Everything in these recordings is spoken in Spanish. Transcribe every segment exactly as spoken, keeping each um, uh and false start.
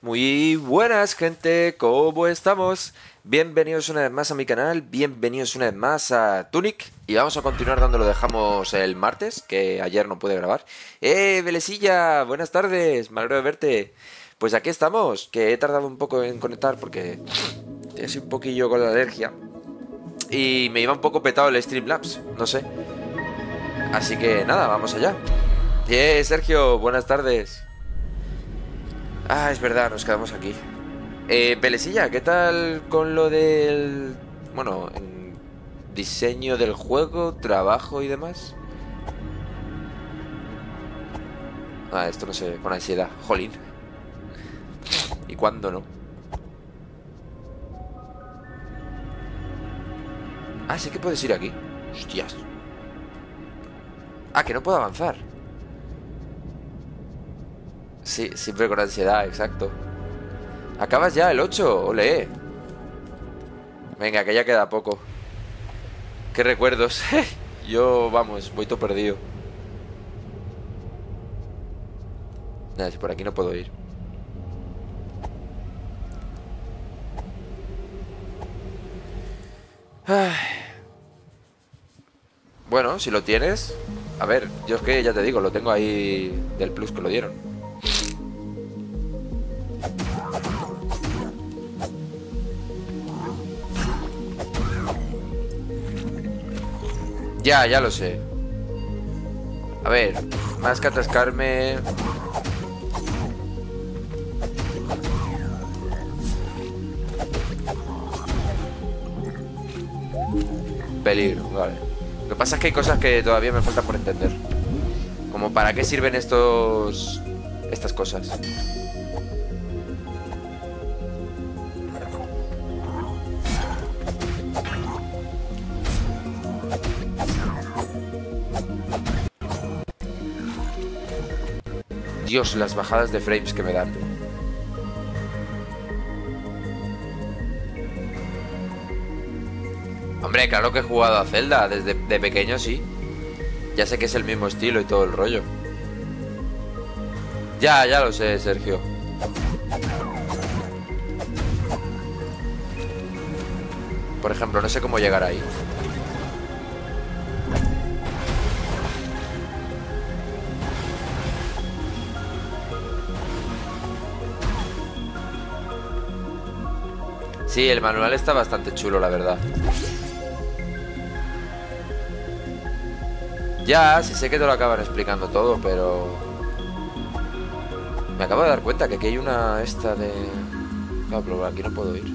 Muy buenas, gente, ¿cómo estamos? Bienvenidos una vez más a mi canal, bienvenidos una vez más a Tunic. Y vamos a continuar donde lo dejamos el martes, que ayer no pude grabar. ¡Eh, Belesilla! Buenas tardes, me alegro de verte. Pues aquí estamos, que he tardado un poco en conectar porque estoy un poquillo con la alergia y me iba un poco petado el Streamlabs, no sé. Así que nada, vamos allá. ¡Eh, Sergio! Buenas tardes. Ah, es verdad, nos quedamos aquí. Eh, Pelesilla, ¿qué tal con lo del... bueno, en diseño del juego, trabajo y demás? Ah, esto no sé, con ansiedad. Jolín. ¿Y cuándo no? Ah, sí que puedes ir aquí. Hostias. Ah, que no puedo avanzar. Sí, siempre con ansiedad, exacto. Acabas ya el ocho, ole. Venga, que ya queda poco. Qué recuerdos. Yo, vamos, voy todo perdido. Nada, si por aquí no puedo ir. Ay. Bueno, si lo tienes. A ver, yo es que ya te digo, lo tengo ahí del plus que lo dieron. Ya, ya lo sé. A ver, más que atascarme. Peligro, vale. Lo que pasa es que hay cosas que todavía me faltan por entender. Como para qué sirven estos... estas cosas. Dios, las bajadas de frames que me dan. Hombre, claro que he jugado a Zelda desde de pequeño, sí. Ya sé que es el mismo estilo y todo el rollo. Ya, ya lo sé, Sergio. Por ejemplo, no sé cómo llegar ahí. Sí, el manual está bastante chulo, la verdad. Ya, sí sé que te lo acaban explicando todo, pero... me acabo de dar cuenta que aquí hay una esta de... claro, pero aquí no puedo ir.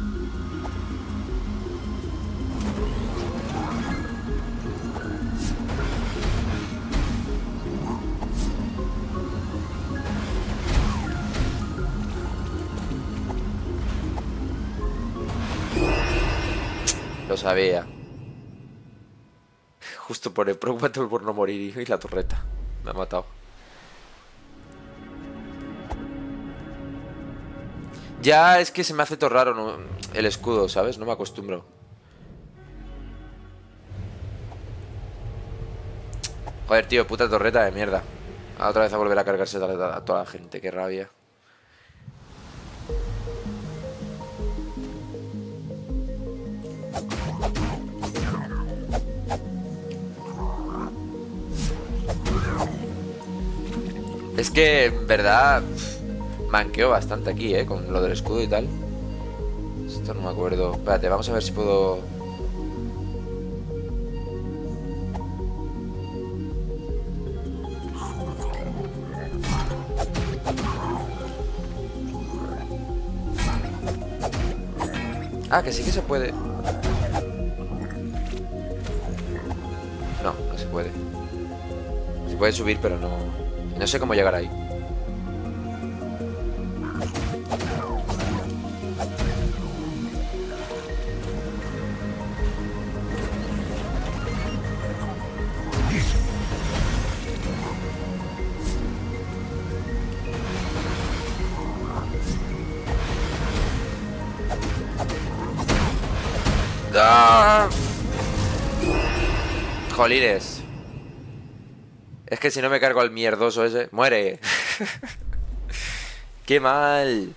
Lo sabía. Justo por el preocupante por no morir y la torreta. Me ha matado. Ya, es que se me hace todo raro, ¿no? El escudo, ¿sabes? No me acostumbro. Joder, tío, puta torreta de mierda. Ah, otra vez a volver a cargarse a, a toda la gente, qué rabia. Es que, en verdad, manqueo bastante aquí, ¿eh? Con lo del escudo y tal. Esto no me acuerdo. Espérate, vamos a ver si puedo... Ah, que sí que se puede. No, no se puede. Se puede subir, pero no... no sé cómo llegar ahí. ¡Ah! Jolines. Es que si no me cargo al mierdoso ese... ¡Muere! ¡Qué mal!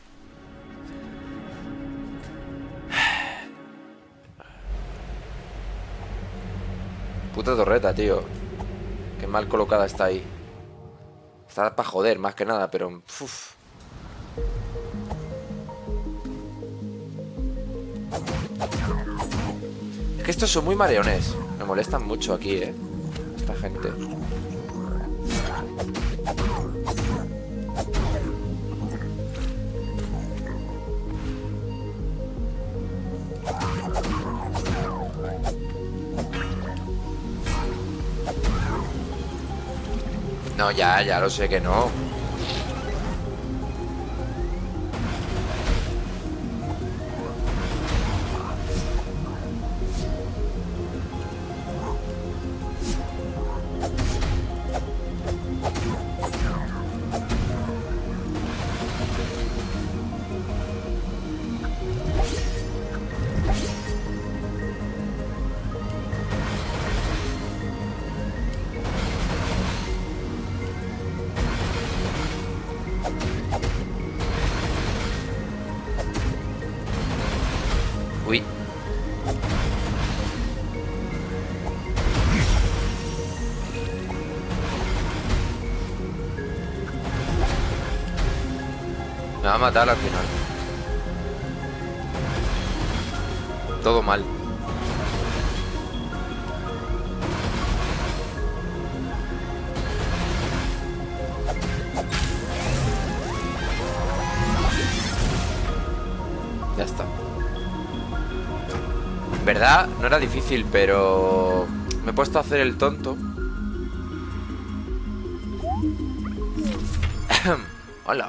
Puta torreta, tío. Qué mal colocada está ahí. Está para joder, más que nada, pero... Uf. Es que estos son muy mareones. Me molestan mucho aquí, eh. Esta gente. No, ya, ya lo sé que no. Uy. Me va a matar al final. Todo mal. Ya está. En verdad, no era difícil, pero... me he puesto a hacer el tonto. Hola.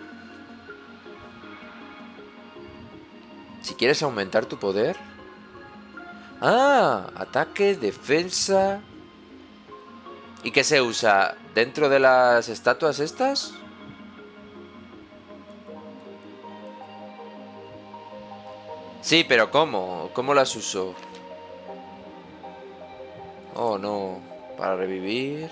Si quieres aumentar tu poder... Ah, ataque, defensa... ¿Y qué se usa? ¿Dentro de las estatuas estas? Sí, pero ¿cómo? ¿Cómo las uso? Oh, no. Para revivir...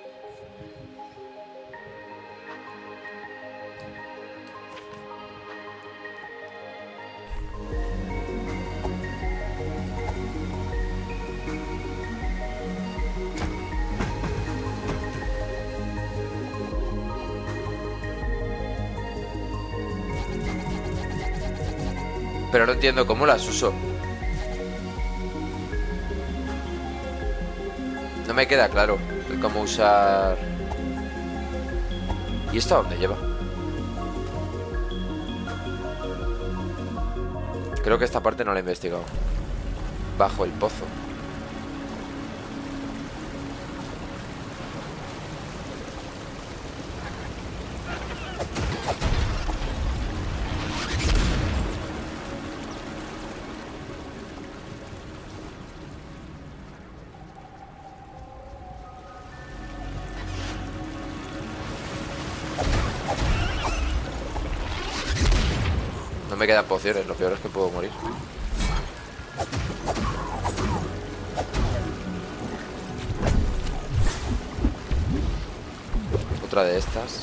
Pero no entiendo cómo las uso. No me queda claro el cómo usar... ¿Y esto a dónde lleva? Creo que esta parte no la he investigado. Bajo el pozo. No me quedan pociones, lo peor es que puedo morir. Otra de estas.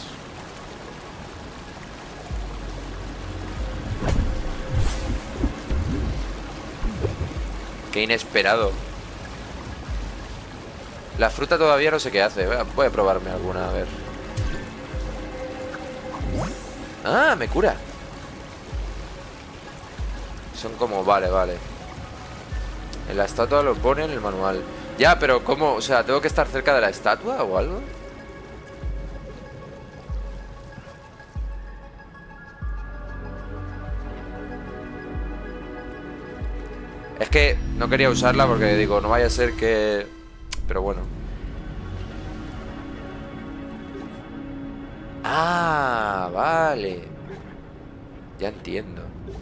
Qué inesperado. La fruta todavía no sé qué hace. Voy a probarme alguna, a ver. Ah, me cura. Son como, vale, vale. En la estatua lo pone en el manual. Ya, pero ¿cómo? O sea, ¿tengo que estar cerca de la estatua o algo? Es que no quería usarla porque digo, no vaya a ser que... Pero bueno. Ah, vale. Ya entiendo.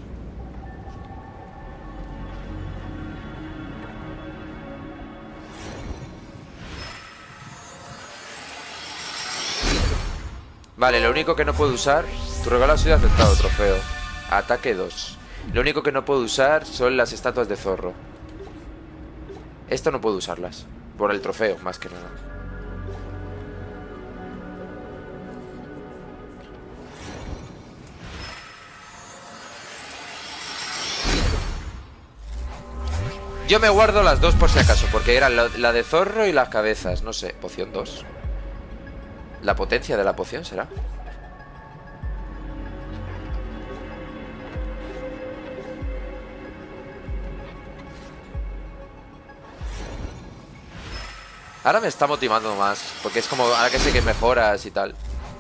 Vale, lo único que no puedo usar... Tu regalo ha sido aceptado, trofeo. Ataque dos. Lo único que no puedo usar son las estatuas de zorro. Esto no puedo usarlas. Por el trofeo, más que nada. Yo me guardo las dos por si acaso, porque eran la, la de zorro y las cabezas. No sé, poción dos. La potencia de la poción será. Ahora me está motivando más, porque es como, ahora que sé que mejoras y tal.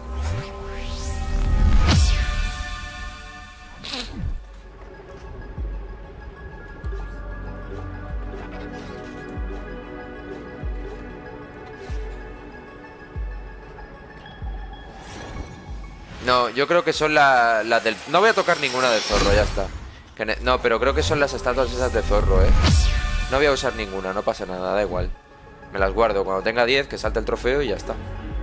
No, yo creo que son las la del... No voy a tocar ninguna del zorro, ya está. Que ne... No, pero creo que son las estatuas esas de zorro, ¿eh? No voy a usar ninguna, no pasa nada, da igual. Me las guardo, cuando tenga diez, que salte el trofeo y ya está.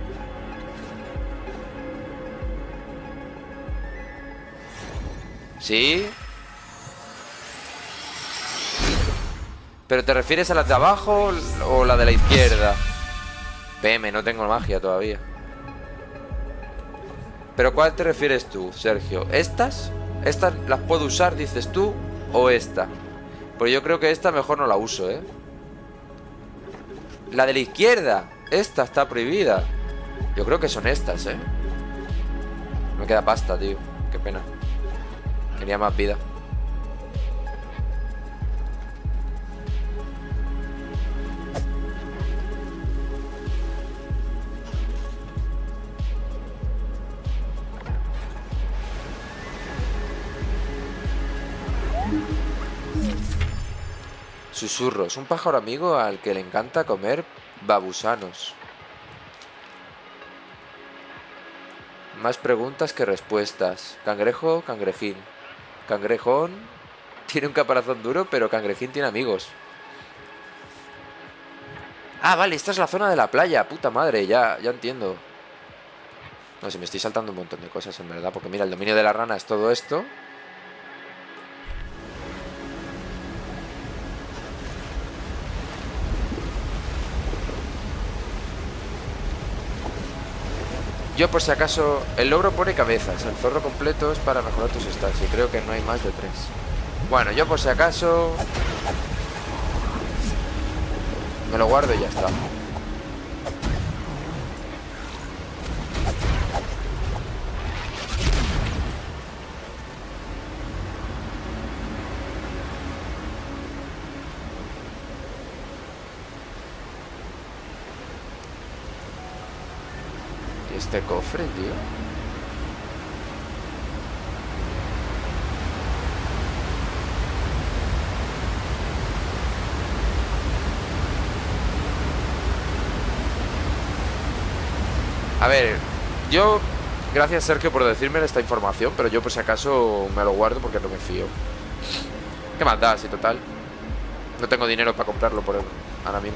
¿Sí? ¿Pero te refieres a las de abajo o la de la izquierda? P M, no tengo magia todavía. ¿Pero cuál te refieres tú, Sergio? ¿Estas? ¿Estas las puedo usar, dices tú? ¿O esta? Pues yo creo que esta mejor no la uso, ¿eh? La de la izquierda. Esta está prohibida. Yo creo que son estas, ¿eh? Me queda pasta, tío. Qué pena. Quería más vida. Susurros. Un pájaro amigo al que le encanta comer babusanos. Más preguntas que respuestas. Cangrejo, cangrejín. Cangrejón tiene un caparazón duro, pero cangrejín tiene amigos. Ah, vale, esta es la zona de la playa. Puta madre, ya, ya entiendo. No sé, me estoy saltando un montón de cosas en verdad. Porque mira, el dominio de la rana es todo esto. Yo por si acaso, el logro pone cabezas, el zorro completo es para mejorar tus stats y creo que no hay más de tres. Bueno, yo por si acaso me lo guardo y ya está. Este cofre, tío. A ver, yo... Gracias, Sergio, por decirme esta información, pero yo por si acaso me lo guardo porque no me fío. ¿Qué más da, si total? No tengo dinero para comprarlo por ahora mismo.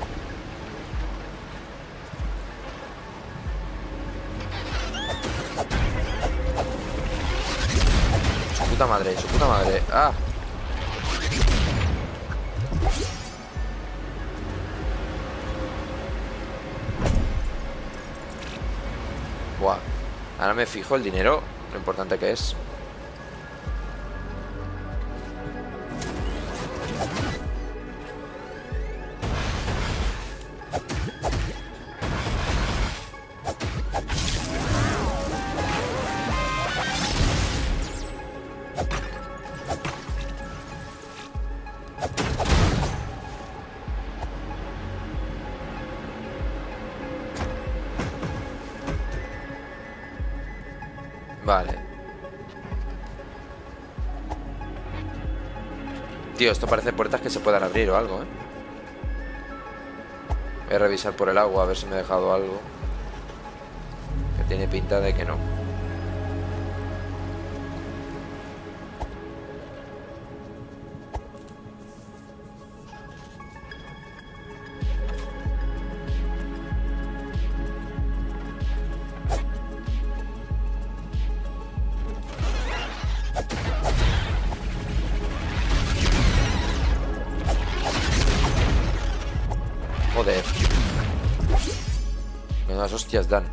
Su puta madre, su puta madre. Ah. Buah. Ahora me fijo el dinero, lo importante que es. Vale. Tío, esto parece puertas que se puedan abrir o algo, ¿eh? Voy a revisar por el agua a ver si me he dejado algo. Que tiene pinta de que no. Joder. Menudas hostias dan.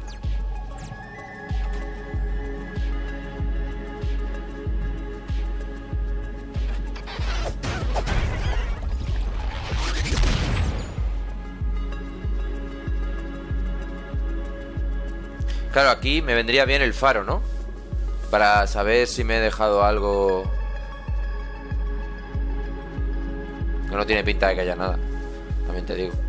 Claro, aquí me vendría bien el faro, ¿no? Para saber si me he dejado algo. Que no tiene pinta de que haya nada. También te digo.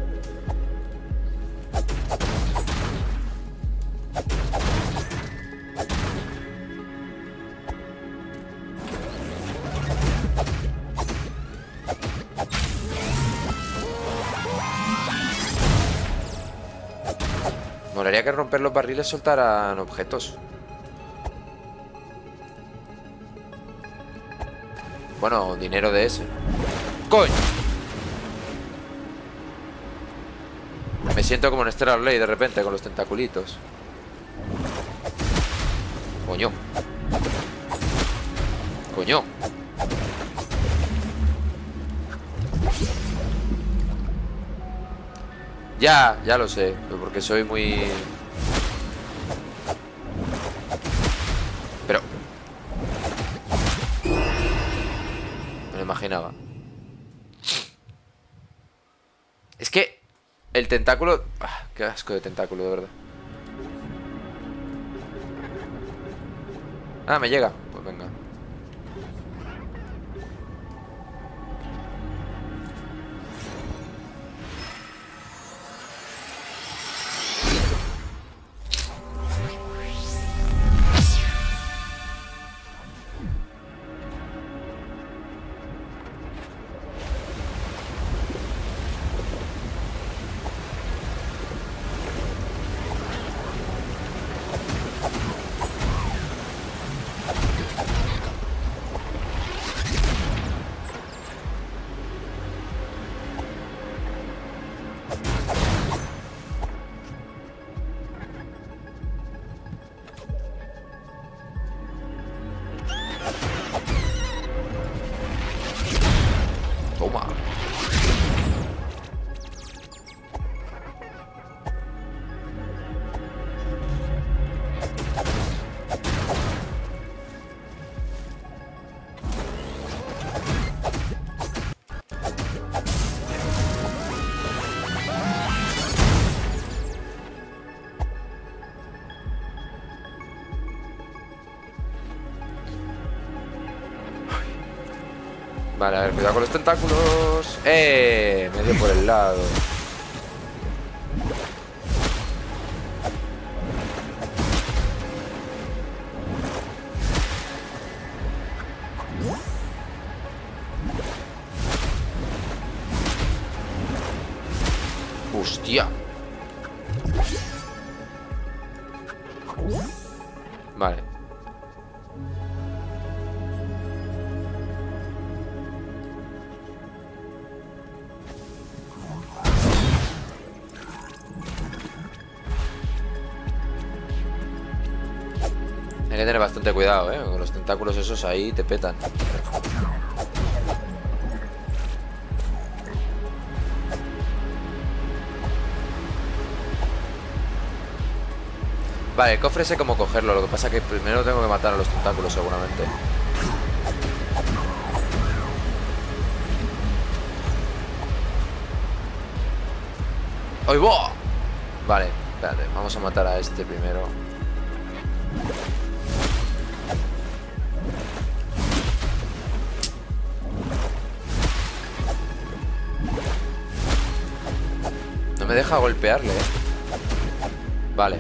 Molaría que romper los barriles soltaran objetos. Bueno, dinero de ese. ¡Coño! Me siento como en Stellar Blade de repente con los tentaculitos. Coño. Coño. Ya, ya lo sé, porque soy muy... Pero... Me lo imaginaba. Es que... El tentáculo... Ah, qué asco de tentáculo, de verdad. Ah, me llega. Pues venga. Toma. Vale, a ver, cuidado con los tentáculos. ¡Eh! Me dio por el lado. ¡Hostia! Vale. Hay que tener bastante cuidado, ¿eh? Con los tentáculos esos ahí te petan. Vale, el cofre sé cómo cogerlo. Lo que pasa es que primero tengo que matar a los tentáculos seguramente. ¡Ay, va! Vale, espérate, vamos a matar a este primero. No me deja golpearle, ¿eh? Vale.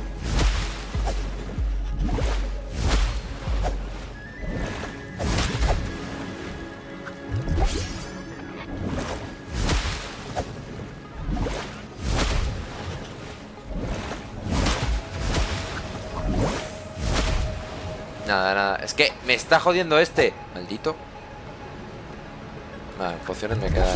Nada, nada. Es que me está jodiendo este. Maldito. Vale, pociones me quedan.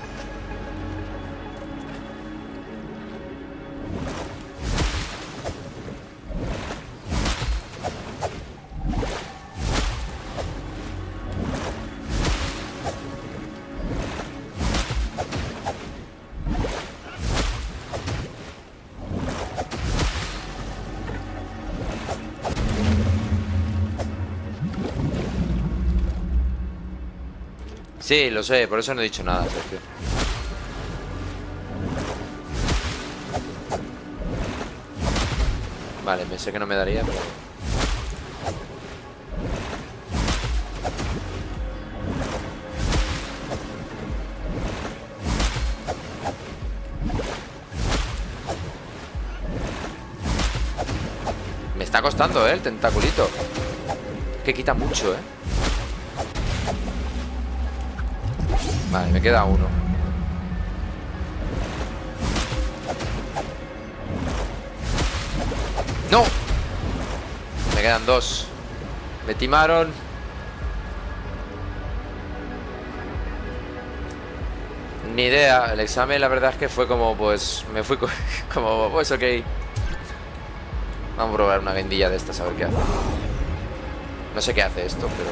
Sí, lo sé, por eso no he dicho nada, Sergio. Vale, pensé que no me daría, pero... Me está costando, ¿eh? El tentaculito. Que quita mucho, ¿eh? Vale, me queda uno. ¡No! Me quedan dos. Me timaron. Ni idea. El examen la verdad es que fue como, pues... Me fui co- como, pues ok. Vamos a probar una guindilla de estas a ver qué hace. No sé qué hace esto, pero...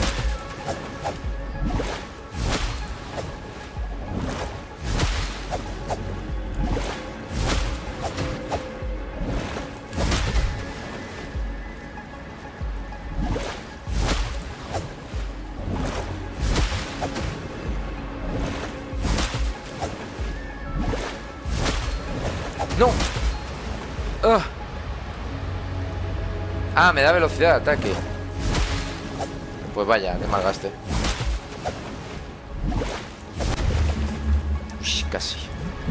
¡No! ¡Ah! Ah, me da velocidad de ataque. Pues vaya, que mal gaste. Uy, casi.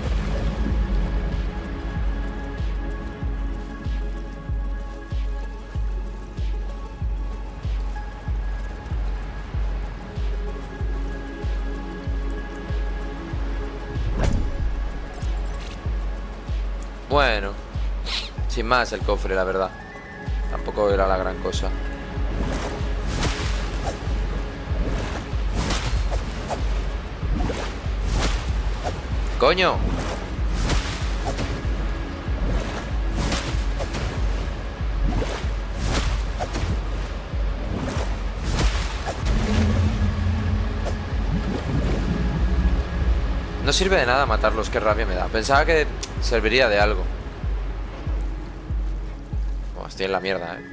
Bueno, sin más el cofre, la verdad. Tampoco era la gran cosa. ¡Coño! No sirve de nada matarlos, qué rabia me da. Pensaba que serviría de algo. Oh, estoy en la mierda, eh.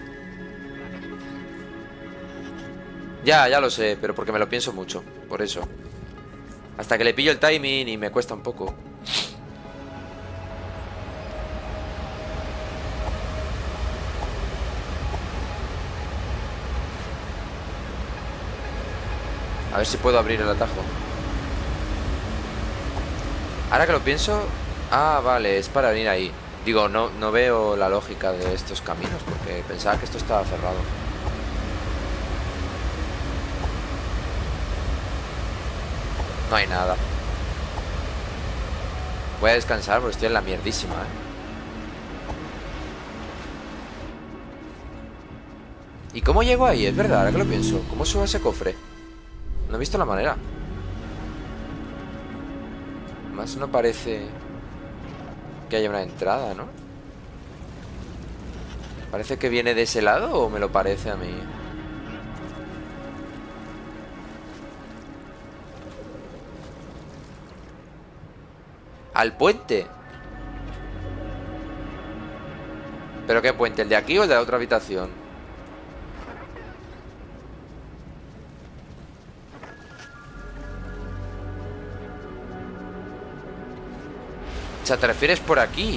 Ya, ya lo sé, pero porque me lo pienso mucho. Por eso. Hasta que le pillo el timing y me cuesta un poco. A ver si puedo abrir el atajo. Ahora que lo pienso... Ah, vale, es para venir ahí. Digo, no, no veo la lógica de estos caminos, porque pensaba que esto estaba cerrado. No hay nada. Voy a descansar porque estoy en la mierdísima, ¿eh? ¿Y cómo llego ahí? Es verdad, ahora que lo pienso. ¿Cómo subo a ese cofre? No he visto la manera. Más no parece que haya una entrada, ¿no? ¿Parece que viene de ese lado o me lo parece a mí? ¡Al puente! ¿Pero qué puente? ¿El de aquí o el de la otra habitación? O sea, ¿te refieres por aquí?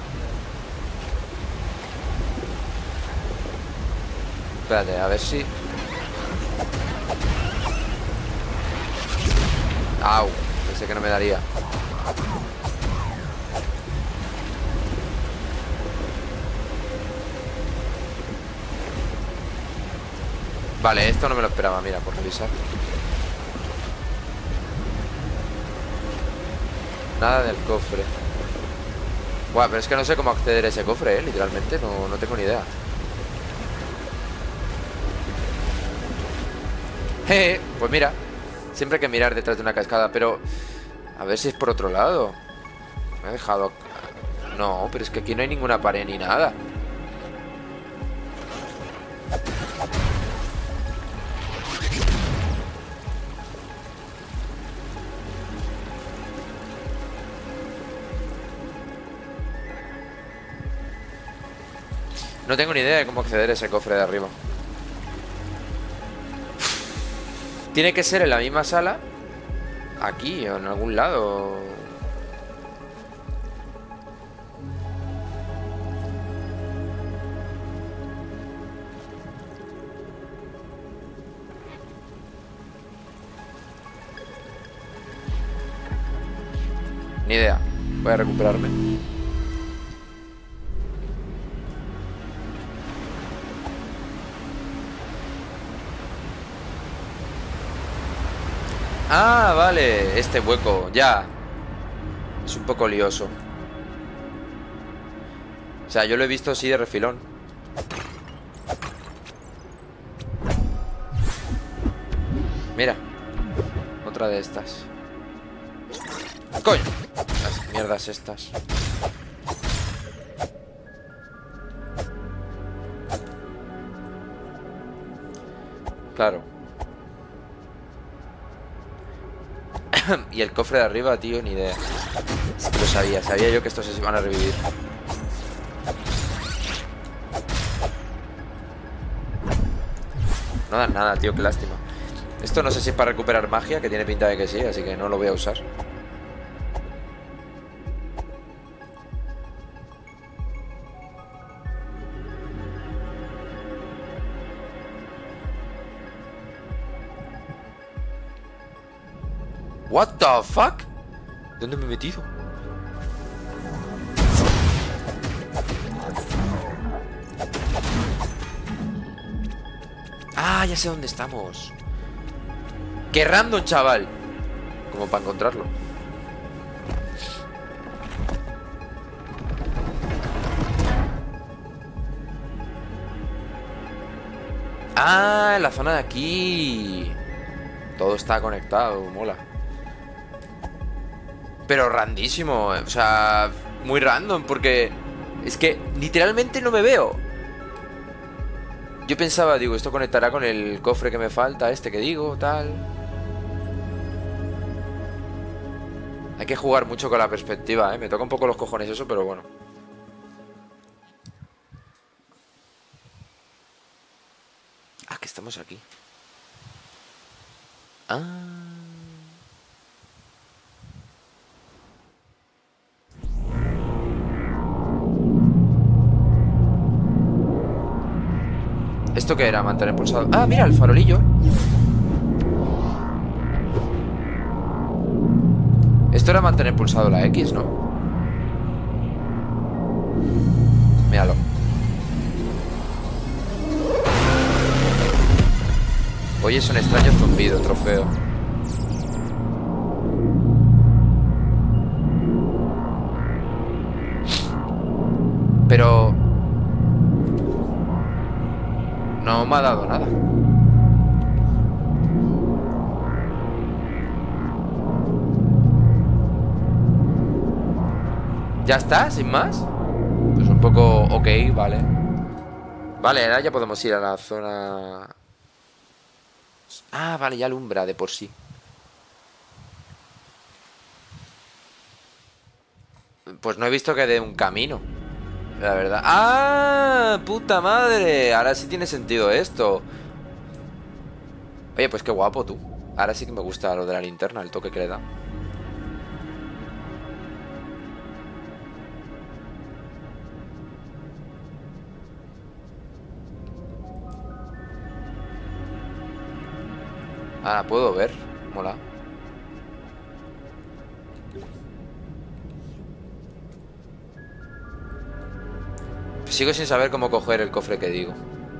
Espérate, a ver si... Au, pensé que no me daría. Vale, esto no me lo esperaba, mira, por revisar. Nada del cofre. Buah, pero es que no sé cómo acceder a ese cofre, eh, literalmente, no, no tengo ni idea. Jeje, pues mira, siempre hay que mirar detrás de una cascada, pero... A ver si es por otro lado. Me he dejado... No, pero es que aquí no hay ninguna pared ni nada. No tengo ni idea de cómo acceder a ese cofre de arriba. Tiene que ser en la misma sala. Aquí o en algún lado. Ni idea. Voy a recuperarme. Ah, vale. Este hueco, ya. Es un poco lioso. O sea, yo lo he visto así de refilón. Mira. Otra de estas. ¡Coño! Las mierdas estas. Claro. Y el cofre de arriba, tío, ni idea. Es que lo sabía, sabía yo que estos se iban a revivir. No dan nada, tío, qué lástima. Esto no sé si es para recuperar magia, que tiene pinta de que sí, así que no lo voy a usar. What the fuck? ¿Dónde me he metido? Ah, ya sé dónde estamos. ¡Qué random, chaval! Como para encontrarlo. Ah, en la zona de aquí. Todo está conectado, mola. Pero randísimo, o sea, muy random, porque es que literalmente no me veo. Yo pensaba, digo, esto conectará con el cofre que me falta, este que digo, tal. Hay que jugar mucho con la perspectiva, ¿eh? Me toca un poco los cojones eso, pero bueno. Ah, que estamos aquí. Ah... ¿Esto qué era? Mantener pulsado. Ah, mira, el farolillo. Esto era mantener pulsado la X, ¿no? Míralo. Oye, es un extraño zumbido, trofeo. Pero... no me ha dado nada. ¿Ya está? ¿Sin más? Pues un poco ok, vale. Vale, ahora ya podemos ir a la zona... Ah, vale, ya alumbra de por sí. Pues no he visto que dé un camino, la verdad. ¡Ah! ¡Puta madre! Ahora sí tiene sentido esto. Oye, pues qué guapo tú. Ahora sí que me gusta lo de la linterna, el toque que le da. Ahora puedo ver. Mola. Sigo sin saber cómo coger el cofre que digo.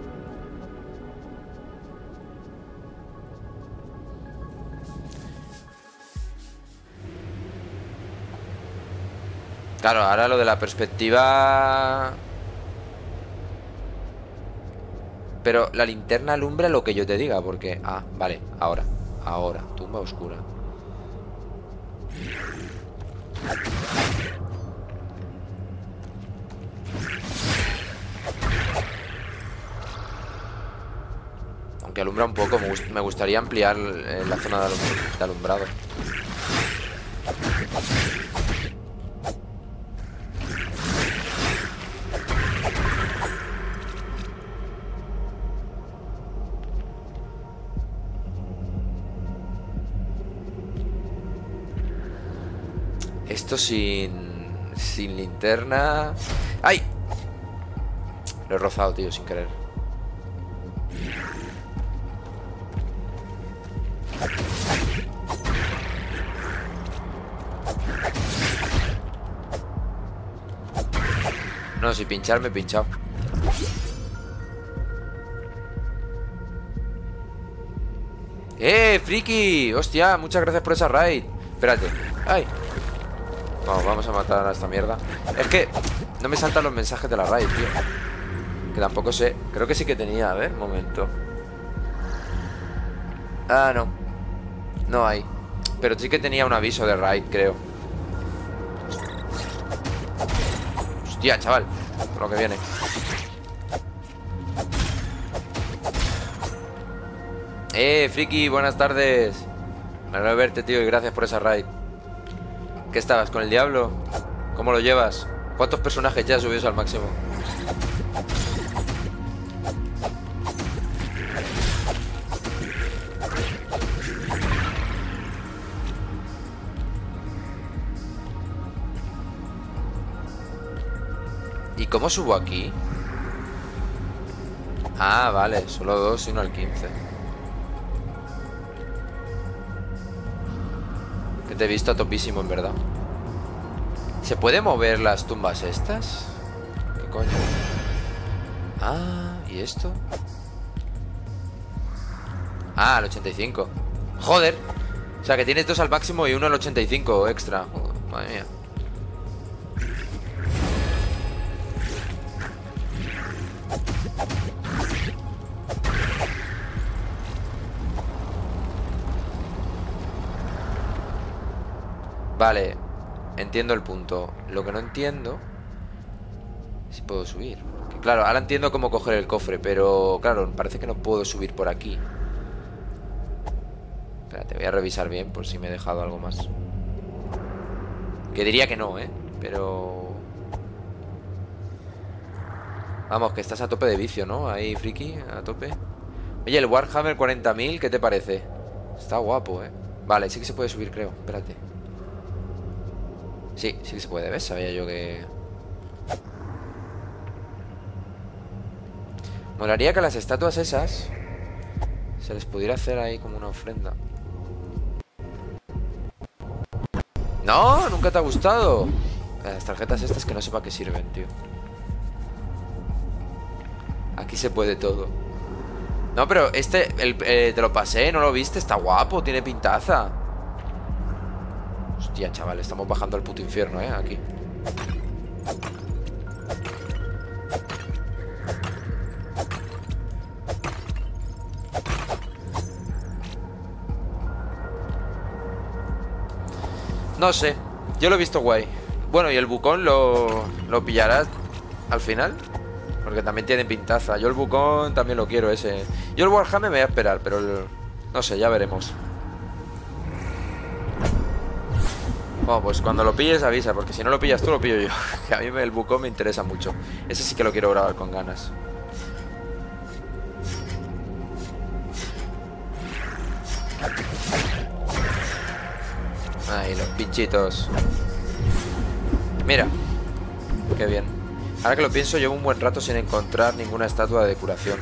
Claro, ahora lo de la perspectiva... Pero la linterna alumbra lo que yo te diga, porque... Ah, vale, ahora. Ahora, tumba oscura. Aunque alumbra un poco, me, gust me gustaría ampliar eh, la zona de, alum de alumbrado. Esto sin... sin linterna... ¡Ay! Lo he rozado, tío, sin querer. no, si pinchar me he pinchado. ¡Eh, friki! ¡Hostia! Muchas gracias por esa raid. Espérate. ¡Ay! Vamos, vamos a matar a esta mierda. Es que no me saltan los mensajes de la raid, tío. Que tampoco sé. Creo que sí que tenía. A ver, un momento. Ah, no. No hay. Pero sí que tenía un aviso de raid, creo. Hostia, chaval. Por lo que viene. Eh, friki, buenas tardes. Me alegro de verte, tío, y gracias por esa raid. ¿Qué estabas, con el diablo? ¿Cómo lo llevas? ¿Cuántos personajes ya subidos al máximo? ¿Y cómo subo aquí? Ah, vale, solo dos y no al quince. Que te he visto a topísimo, en verdad. ¿Se puede mover las tumbas estas? ¿Qué coño? Ah, ¿y esto? Ah, al ochenta y cinco. Joder. O sea, que tienes dos al máximo y uno al ochenta y cinco extra. Joder, madre mía. Vale, entiendo el punto. Lo que no entiendo es si puedo subir. Que, claro, ahora entiendo cómo coger el cofre, pero claro, parece que no puedo subir por aquí. Espérate, voy a revisar bien por si me he dejado algo más. Que diría que no, ¿eh? Pero... Vamos, que estás a tope de vicio, ¿no? Ahí, friki, a tope. Oye, el Warhammer cuarenta mil, ¿qué te parece? Está guapo, ¿eh? Vale, sí que se puede subir, creo. Espérate. Sí, sí que se puede, ¿ves? Sabía yo que... Molaría que las estatuas esas se les pudiera hacer ahí como una ofrenda. ¡No! ¿Nunca te ha gustado? Las tarjetas estas que no sé para qué sirven, tío. Aquí se puede todo. No, pero este, el, eh, te lo pasé, ¿no lo viste? Está guapo, tiene pintaza. Hostia, chaval, estamos bajando al puto infierno, ¿eh? Aquí. No sé, yo lo he visto guay. Bueno, y el bucón lo, lo pillarás al final, porque también tiene pintaza. Yo el bucón también lo quiero ese. Yo el Warhammer me voy a esperar, pero el, no sé, ya veremos. Bueno, pues cuando lo pilles avisa, porque si no lo pillas tú lo pillo yo. Que a mí el bucón me interesa mucho. Ese sí que lo quiero grabar con ganas. Ahí, los pinchitos. Mira, qué bien. Ahora que lo pienso, llevo un buen rato sin encontrar ninguna estatua de curación.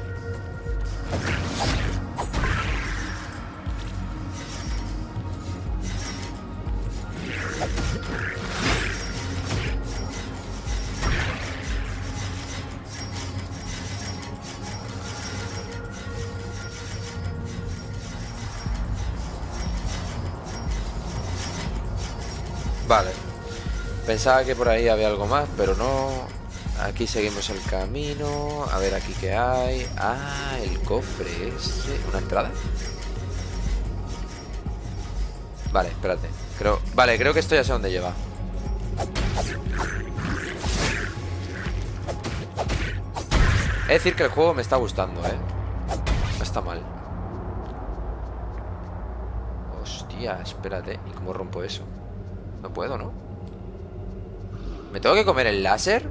Vale. Pensaba que por ahí había algo más, pero no. Aquí seguimos el camino. A ver aquí qué hay. Ah, el cofre ese. ¿Una entrada? Vale, espérate. Creo... Vale, creo que esto ya sé dónde lleva. Es decir que el juego me está gustando, ¿eh? No está mal. Hostia, espérate. ¿Y cómo rompo eso? No puedo, ¿no? ¿Me tengo que comer el láser?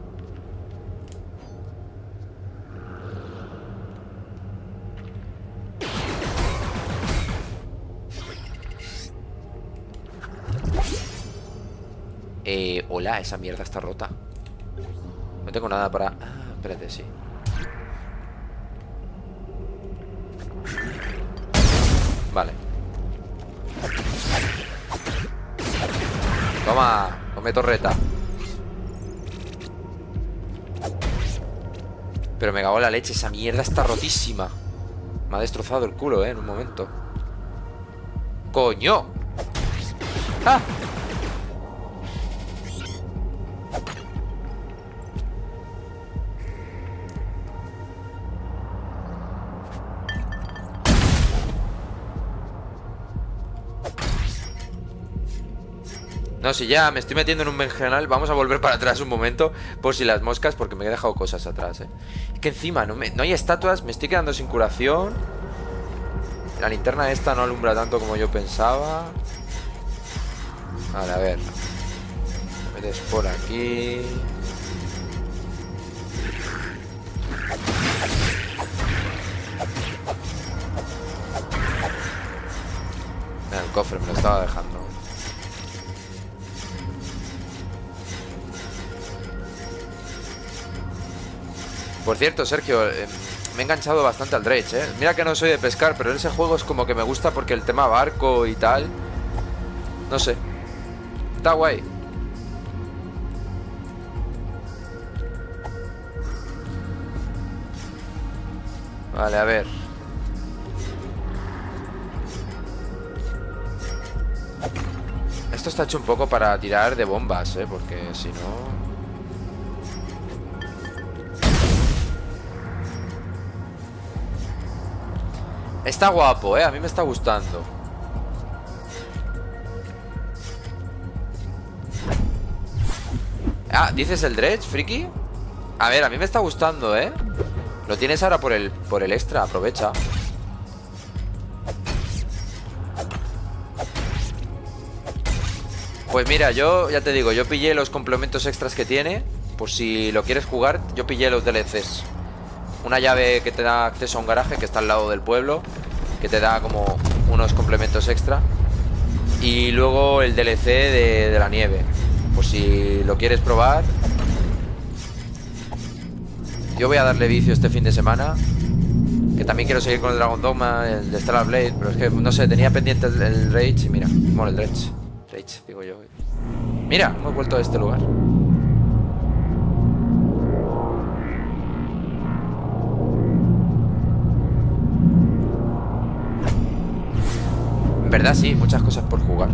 Eh, hola, esa mierda está rota. No tengo nada para... Ah, espérate, sí. Vale. Toma, come torreta. Pero me cago en la leche. Esa mierda está rotísima. Me ha destrozado el culo, eh, en un momento. ¡Coño! ¡Ah! No, si ya me estoy metiendo en un berenjenal. Vamos a volver para atrás un momento. Por si las moscas, porque me he dejado cosas atrás, eh. Es que encima no, me, no hay estatuas. Me estoy quedando sin curación. La linterna esta no alumbra tanto como yo pensaba. Vale, a ver. Me metes por aquí. Mira, el cofre me lo estaba dejando. Por cierto, Sergio, eh, me he enganchado bastante al Dredge, ¿eh? Mira que no soy de pescar, pero ese juego es como que me gusta porque el tema barco y tal... No sé. Está guay. Vale, a ver. Esto está hecho un poco para tirar de bombas, ¿eh? Porque si no... Está guapo, eh, a mí me está gustando. Ah, ¿dices el Dredge, friki? A ver, a mí me está gustando, eh. Lo tienes ahora por el, por el extra, aprovecha. Pues mira, yo ya te digo, yo pillé los complementos extras que tiene. Por si lo quieres jugar, yo pillé los D L Cs. Una llave que te da acceso a un garaje que está al lado del pueblo, que te da como unos complementos extra. Y luego el D L C de, de la nieve, por si lo quieres probar. Yo voy a darle vicio este fin de semana, que también quiero seguir con el Dragon Dogma, el de Stellar Blade. Pero es que, no sé, tenía pendiente el, el Rage. Y mira, bueno, el Dredge Rage, digo yo. Mira, hemos vuelto a este lugar. En verdad sí, muchas cosas por jugar.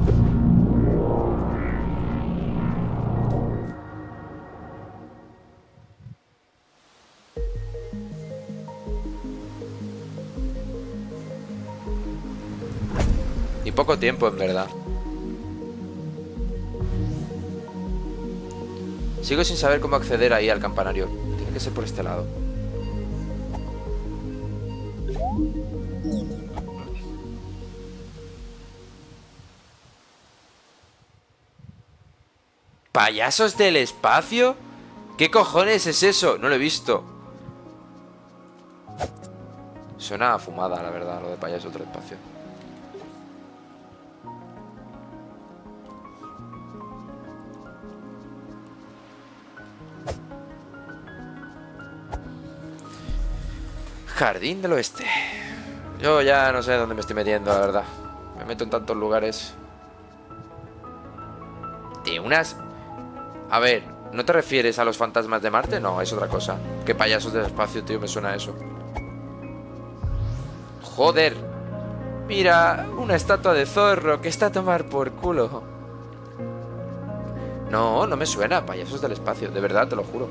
Y poco tiempo, en verdad. Sigo sin saber cómo acceder ahí al campanario. Tiene que ser por este lado. ¿Payasos del espacio? ¿Qué cojones es eso? No lo he visto. Suena a fumada, la verdad, lo de payasos del espacio. Jardín del Oeste. Yo ya no sé dónde me estoy metiendo, la verdad. Me meto en tantos lugares. De unas... A ver, ¿no te refieres a los fantasmas de Marte? No, es otra cosa. ¿Qué payasos del espacio, tío? Me suena eso. Joder. Mira, una estatua de zorro que está a tomar por culo. No, no me suena. Payasos del espacio, de verdad, te lo juro.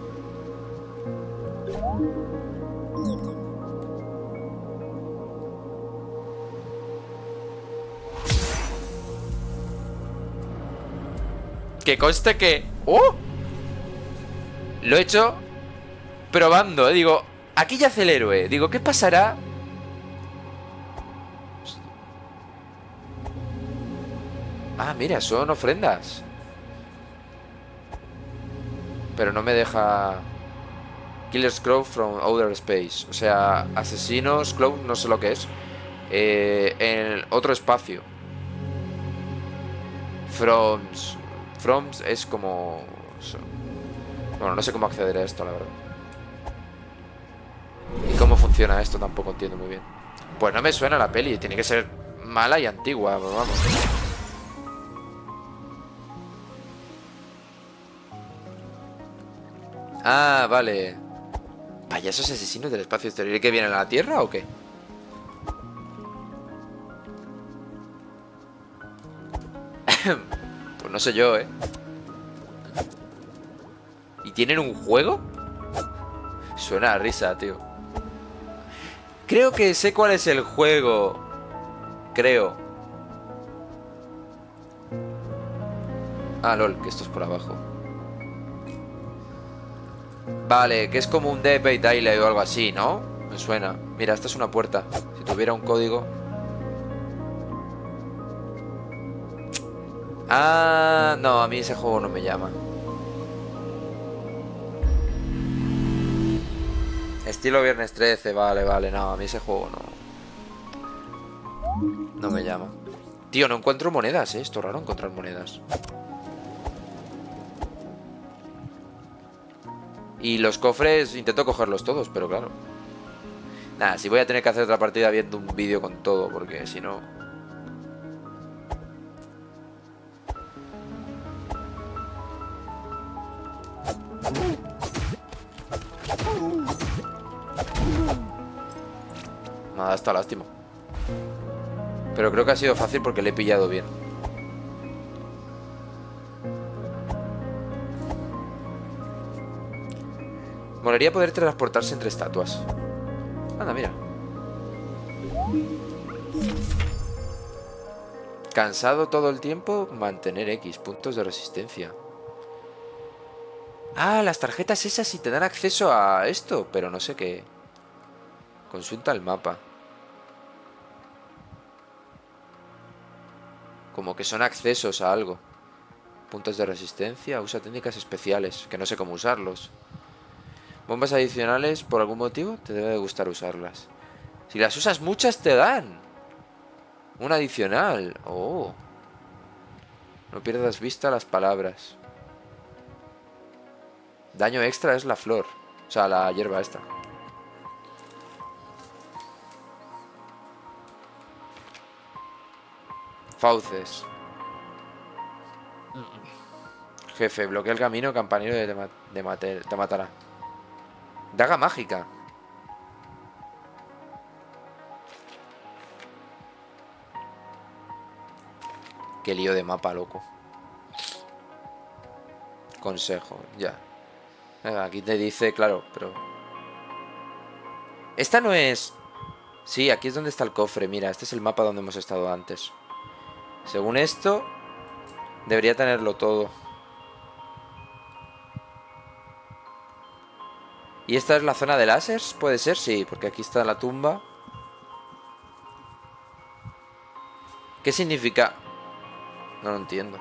Que conste que... ¡Oh! Lo he hecho probando, ¿eh? Digo, aquí yace el héroe. Digo, ¿qué pasará? Ah, mira, son ofrendas. Pero no me deja... Killer's Crow from Outer Space. O sea, asesinos, Crow, no sé lo que es. eh, En otro espacio. From... From es como... Bueno, no sé cómo acceder a esto, la verdad. Y cómo funciona esto tampoco entiendo muy bien. Pues no me suena la peli. Tiene que ser mala y antigua, pero vamos. Ah, vale. ¿Payasos asesinos del espacio exterior? ¿Y que vienen a la Tierra o qué? Pues no sé yo, ¿eh? ¿Y tienen un juego? Suena a risa, tío. Creo que sé cuál es el juego. Creo. Ah, lol, que esto es por abajo. Vale, que es como un Dead by Daylight o algo así, ¿no? Me suena. Mira, esta es una puerta. Si tuviera un código. Ah, no, a mí ese juego no me llama. Estilo Viernes trece, vale, vale. No, a mí ese juego no. No me llama. Tío, no encuentro monedas, ¿eh? Esto es raro encontrar monedas. Y los cofres, intento cogerlos todos, pero claro. Nada, si voy a tener que hacer otra partida viendo un vídeo con todo, porque si no... Nada, está lástima. Pero creo que ha sido fácil porque le he pillado bien. Molaría poder transportarse entre estatuas. Anda, mira. Cansado todo el tiempo, mantener X, puntos de resistencia. Ah, las tarjetas esas sí te dan acceso a esto, pero no sé qué. Consulta el mapa. Como que son accesos a algo. Puntos de resistencia, usa técnicas especiales, que no sé cómo usarlos. Bombas adicionales, por algún motivo, te debe de gustar usarlas. Si las usas muchas te dan un adicional. Oh. No pierdas vista a las palabras. Daño extra es la flor. O sea, la hierba esta. Fauces. Jefe, bloquea el camino, campanero de, de, de mate, te matará. Daga mágica. Qué lío de mapa, loco. Consejo, ya. Aquí te dice, claro, pero... Esta no es... Sí, aquí es donde está el cofre. Mira, este es el mapa donde hemos estado antes. Según esto, debería tenerlo todo. ¿Y esta es la zona de láseres? Puede ser, sí, porque aquí está la tumba. ¿Qué significa? No lo entiendo.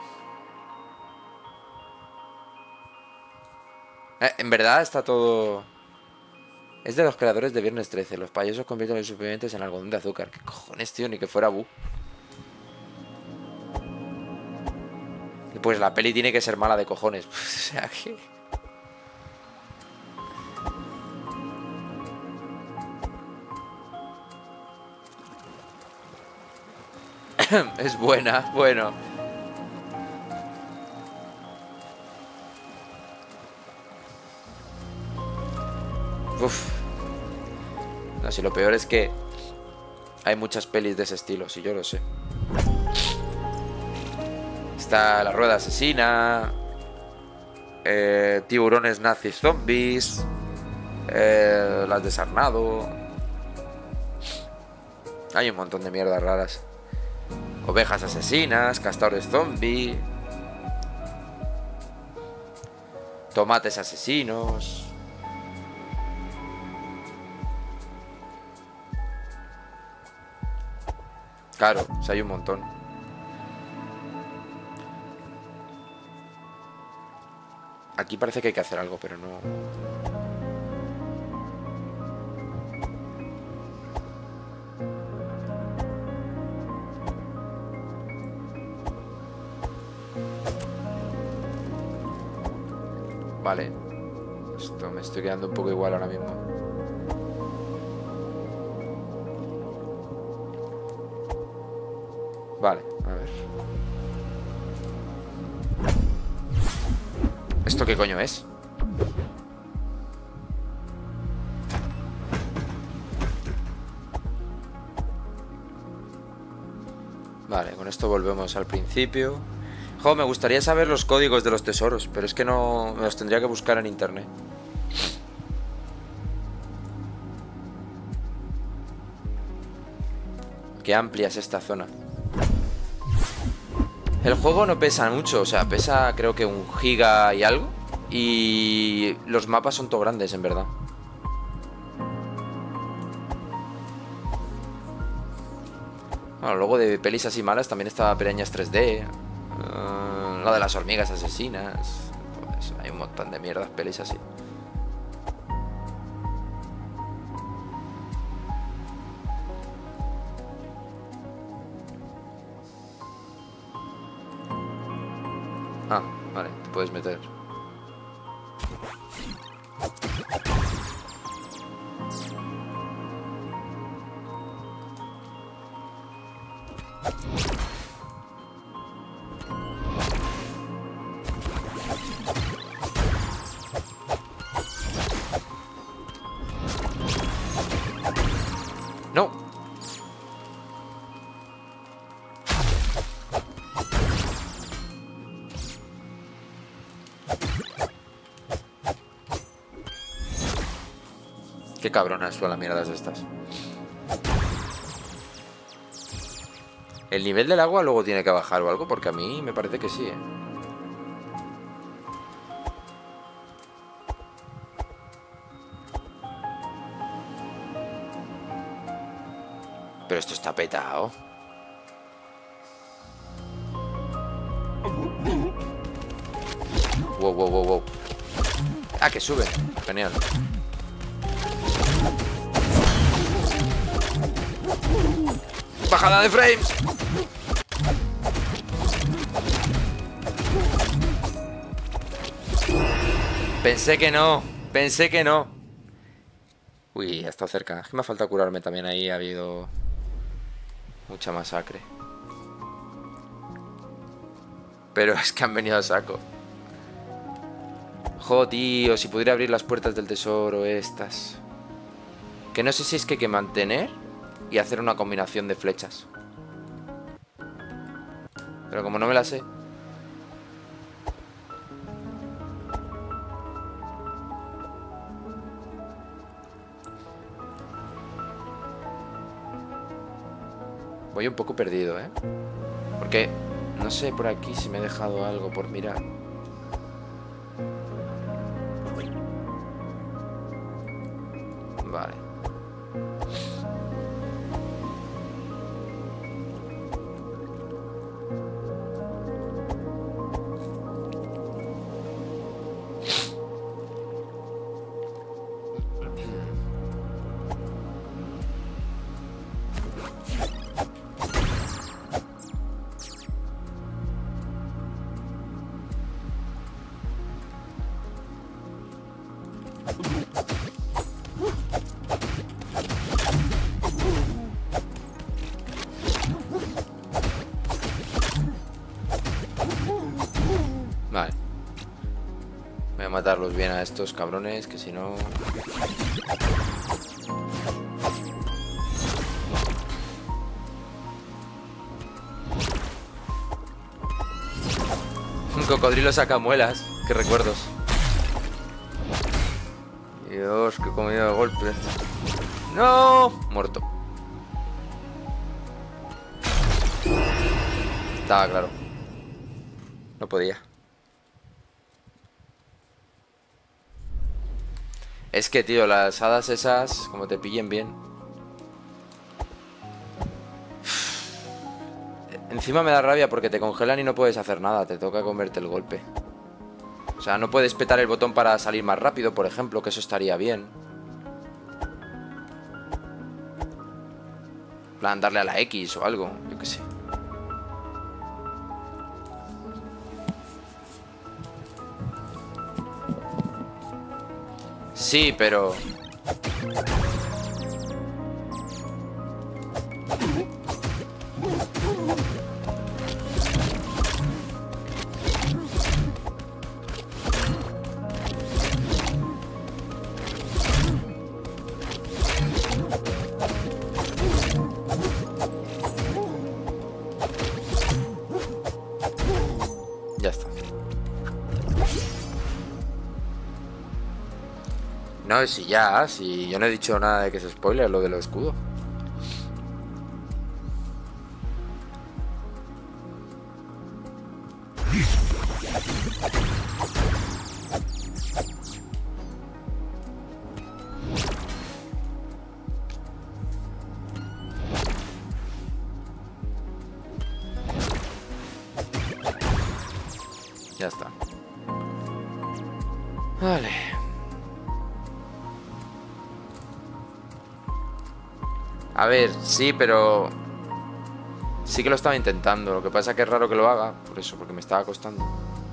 Eh, en verdad está todo... Es de los creadores de Viernes trece. Los payasos convierten a los supervivientes en algodón de azúcar. ¿Qué cojones, tío? Ni que fuera Bu. Pues la peli tiene que ser mala de cojones. O sea que... Es buena, bueno. Uf. No, si lo peor es que hay muchas pelis de ese estilo, si yo lo sé. Está La Rueda Asesina, eh, Tiburones Nazis Zombies, eh, Las de Sarnado. Hay un montón de mierdas raras. Ovejas asesinas, castores zombie, tomates asesinos. Claro, o sea, hay un montón. Aquí parece que hay que hacer algo, pero no... Vale. Esto me estoy quedando un poco igual ahora mismo. Vale, a ver. ¿Esto qué coño es? Vale, con esto volvemos al principio. Jo, me gustaría saber los códigos de los tesoros, pero es que no... me los tendría que buscar en internet. Qué amplia es esta zona. El juego no pesa mucho, o sea, pesa creo que un giga y algo. Y los mapas son todo grandes, en verdad. Bueno, luego de pelis así malas también estaba Pirañas tres D. Uh, la de las hormigas asesinas. Pues hay un montón de mierdas pelis así. Ah, vale, te puedes meter. No. Qué cabronas son las mierdas estas. ¿El nivel del agua luego tiene que bajar o algo? Porque a mí me parece que sí, ¿eh? Pero esto está petado. Wow, wow, wow, wow. Ah, que sube. Genial. Bajada de frames. Pensé que no. Pensé que no. Uy, ha estado cerca. Es que me ha faltado curarme también. Ahí ha habido mucha masacre. Pero es que han venido a saco. Jo, tío, si pudiera abrir las puertas del tesoro estas. Que no sé si es que hay que mantener y hacer una combinación de flechas. Pero como no me la sé. Voy un poco perdido, ¿eh? Porque no sé por aquí si me he dejado algo por mirar. Vale. Vale. Voy a matarlos bien a estos cabrones, que si no... Un cocodrilo saca muelas. Qué recuerdos. Dios, qué comida de golpe. ¡No! Muerto. Estaba claro. No podía. Es que, tío, las hadas esas, como te pillen bien. Encima me da rabia porque te congelan y no puedes hacer nada. Te toca comerte el golpe. O sea, no puedes petar el botón para salir más rápido, por ejemplo, que eso estaría bien. En plan, darle a la X o algo, yo qué sé. Sí, pero... No, si ya, si yo no he dicho nada de que es spoiler lo de los escudos. Ya está. Vale. A ver, sí, pero... Sí que lo estaba intentando. Lo que pasa es que es raro que lo haga. Por eso, porque me estaba costando.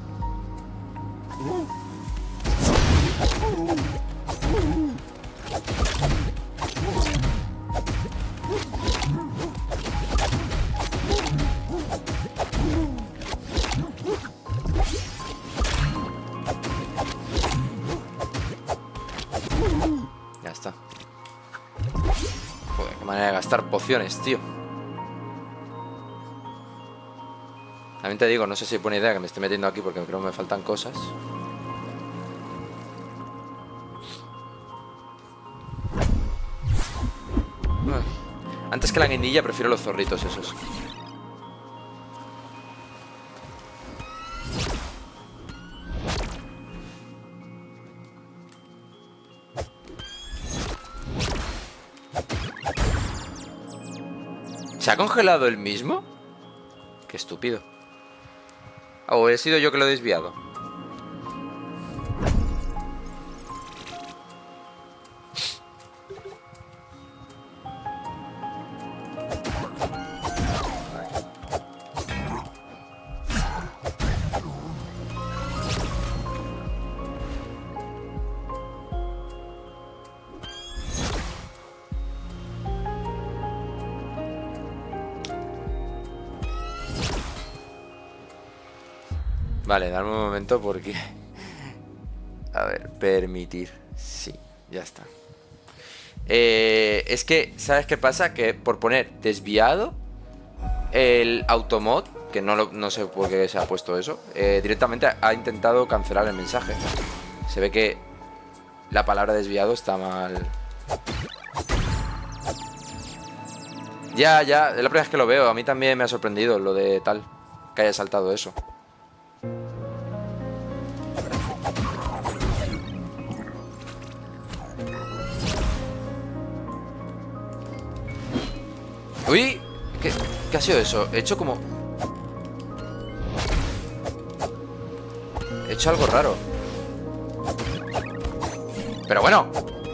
Ya está. Joder, qué manera de gastar pociones, tío. También te digo, no sé si es buena idea que me esté metiendo aquí porque creo que me faltan cosas. Antes que la guindilla prefiero los zorritos esos. ¿Se ha congelado el mismo? Qué estúpido. ¿O he sido yo que lo he desviado? Vale, dame un momento porque... A ver, permitir. Sí, ya está. Eh, es que, ¿sabes qué pasa? Que por poner desviado, el automod, que no, lo, no sé por qué se ha puesto eso, eh, directamente ha intentado cancelar el mensaje. Se ve que la palabra desviado está mal. Ya, ya, es la primera vez que lo veo. A mí también me ha sorprendido lo de tal, que haya saltado eso. Uy, ¿qué, ¿qué ha sido eso? He hecho como... He hecho algo raro. Pero bueno.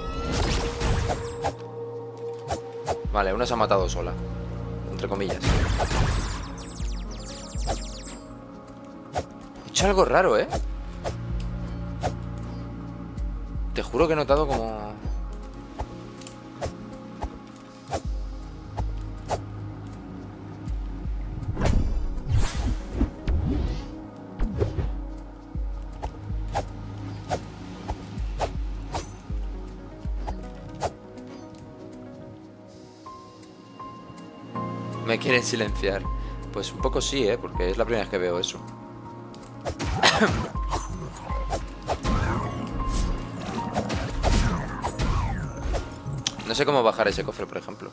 Vale, una se ha matado sola, entre comillas. He hecho algo raro, ¿eh? Te juro que he notado como... Me quieren silenciar. Pues un poco sí, ¿eh? Porque es la primera vez que veo eso. No sé cómo bajar ese cofre, por ejemplo.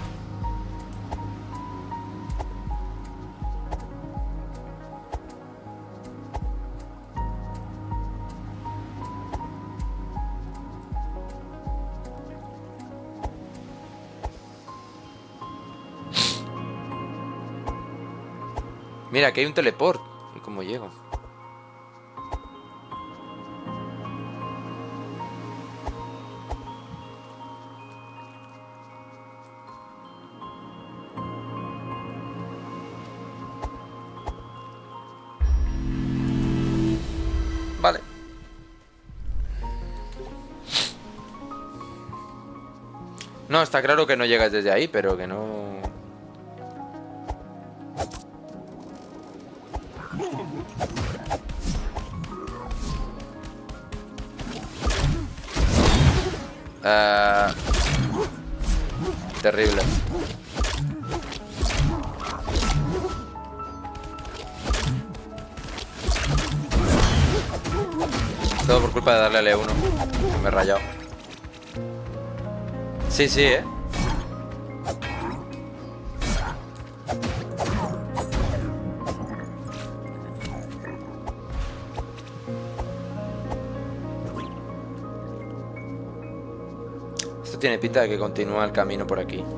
Mira, aquí hay un teleport. ¿Y cómo llego? Vale. No, está claro que no llegas desde ahí, pero que no... Uh, terrible. Todo por culpa de darle a L uno. Que me he rayado. Sí, sí, ¿eh? Esto tiene pinta de que continúa el camino por aquí.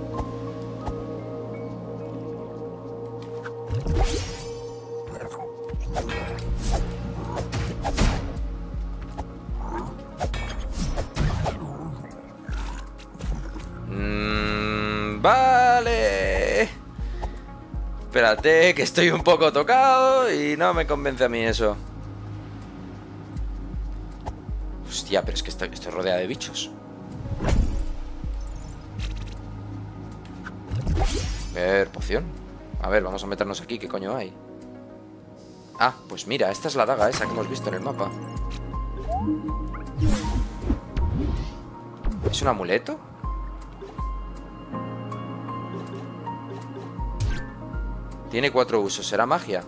Mm, vale. Espérate, que estoy un poco tocado y no me convence a mí eso. Hostia, pero es que estoy, estoy rodeado de bichos. A ver, poción. A ver, vamos a meternos aquí. ¿Qué coño hay? Ah, pues mira, esta es la daga esa que hemos visto en el mapa. ¿Es un amuleto? Tiene cuatro usos. ¿Será magia?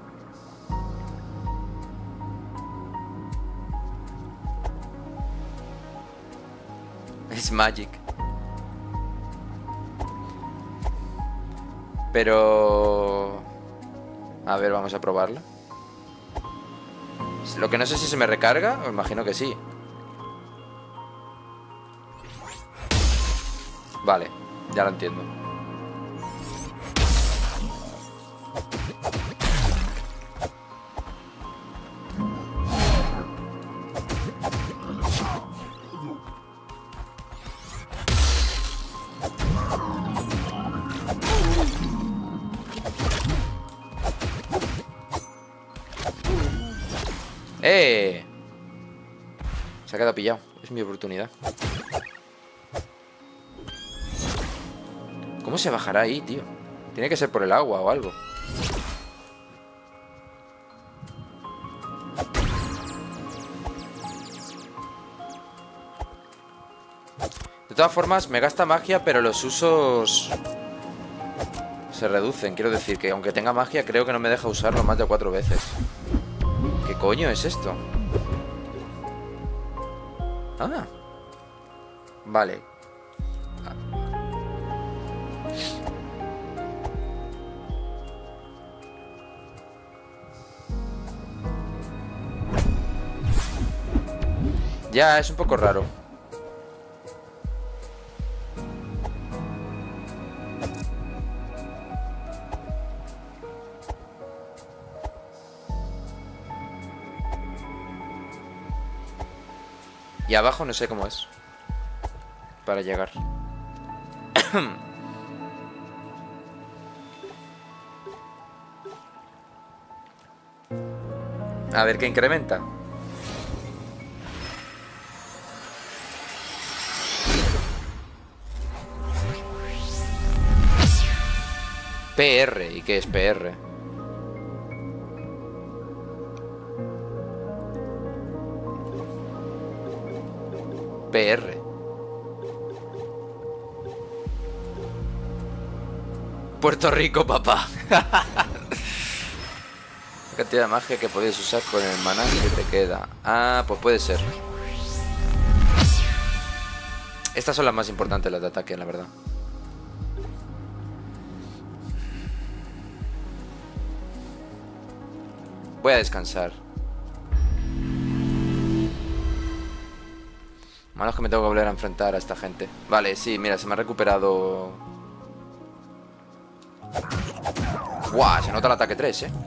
Es magic. Pero... A ver, vamos a probarlo. Lo que no sé si se me recarga. Me imagino que sí. Vale, ya lo entiendo. ¡Eh! Se ha quedado pillado. Es mi oportunidad. ¿Cómo se bajará ahí, tío? Tiene que ser por el agua o algo. De todas formas, me gasta magia, pero los usos se reducen. Quiero decir que aunque tenga magia, creo que no me deja usarlo más de cuatro veces. ¿Qué coño es esto? Ah. Vale. Ya, es un poco raro. Y abajo no sé cómo es para llegar. A ver qué incrementa. P R. ¿Y qué es P R? P R. Puerto Rico, papá. Cantidad de magia que puedes usar con el maná que te queda. Ah, pues puede ser. Estas son las más importantes, las de ataque, la verdad. Voy a descansar. Malo es que me tengo que volver a enfrentar a esta gente. Vale, sí, mira, se me ha recuperado. ¡Guau! Se nota el ataque tres, eh.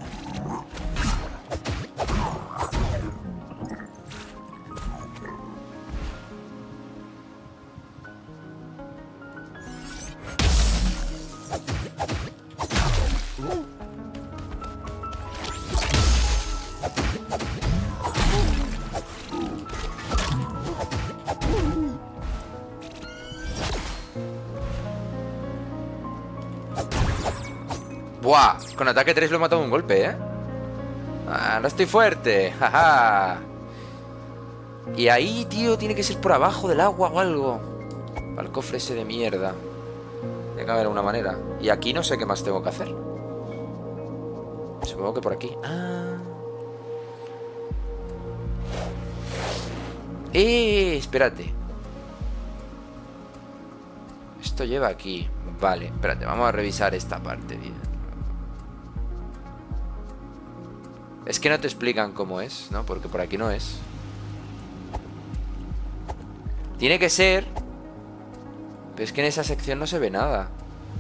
¡Buah! Con ataque tres lo he matado de un golpe, ¿eh? Ahora estoy fuerte. ¡Jaja! Y ahí, tío, tiene que ser por abajo del agua o algo. Para el cofre ese de mierda. Tiene que haber una manera. Y aquí no sé qué más tengo que hacer. Supongo que por aquí. Ah. Eh, espérate. esto lleva aquí. Vale, espérate, vamos a revisar esta parte bien. Es que no te explican cómo es, ¿no? Porque por aquí no es. Tiene que ser... Pero es que en esa sección no se ve nada.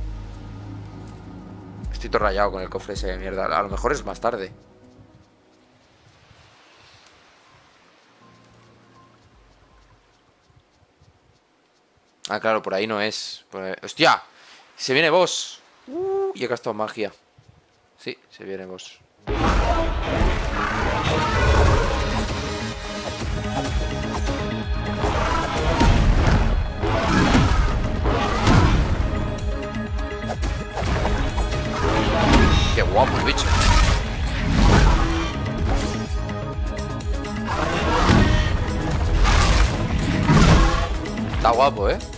Estoy todo rayado con el cofre ese de mierda. A lo mejor es más tarde. Ah, claro, por ahí no es. Por ahí... ¡Hostia! Se viene boss. Uh, y he gastado magia. Sí, se viene boss. Qué guapo el bicho. Está guapo, ¿eh?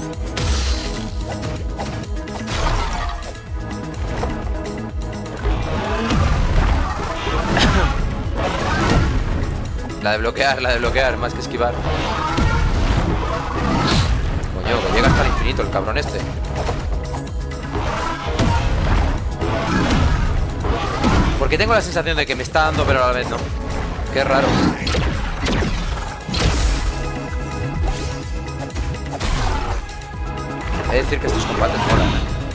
La de bloquear, la de bloquear, más que esquivar. Coño, que llega hasta el infinito el cabrón este. Porque tengo la sensación de que me está dando, pero a la vez no. Qué raro. He de decir que estos combates molan.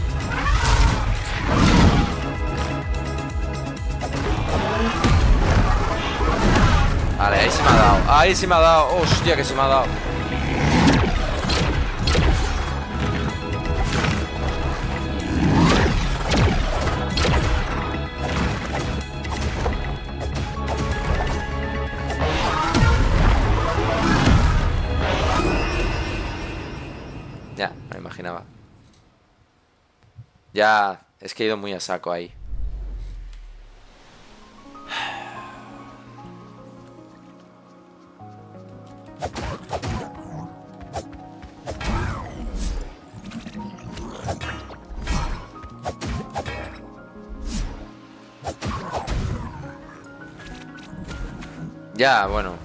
Vale, ahí se me ha dado. Ahí se me ha dado. Hostia, que se me ha dado. Ya, me imaginaba. Ya, es que he ido muy a saco ahí. Ya, bueno.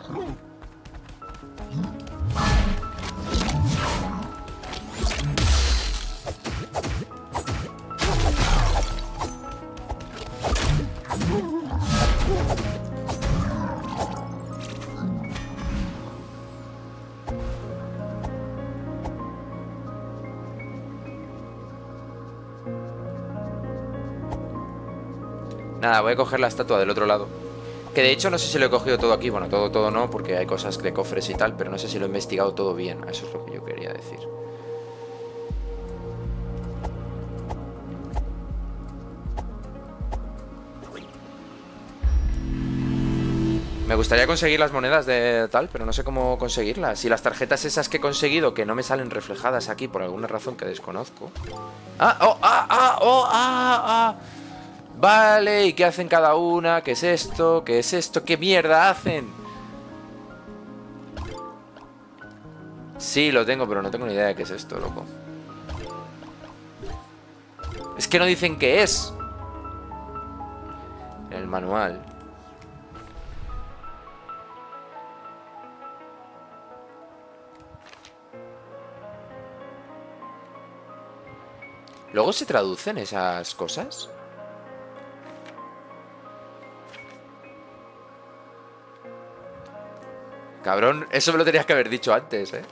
Nada, voy a coger la estatua del otro lado. Que de hecho no sé si lo he cogido todo aquí. Bueno, todo, todo no, porque hay cosas de cofres y tal. Pero no sé si lo he investigado todo bien. Eso es lo que yo quería decir. Me gustaría conseguir las monedas de tal, pero no sé cómo conseguirlas. Y las tarjetas esas que he conseguido, que no me salen reflejadas aquí por alguna razón que desconozco. ¡Ah! ¡Oh! ¡Ah! ¡Ah! ¡Oh! ¡Ah! ¡Ah! Vale, ¿y qué hacen cada una? ¿Qué es esto? ¿Qué es esto? ¿Qué mierda hacen? Sí, lo tengo, pero no tengo ni idea de qué es esto, loco. Es que no dicen qué es. En el manual. ¿Luego se traducen esas cosas? Cabrón, eso me lo tenías que haber dicho antes, ¿eh?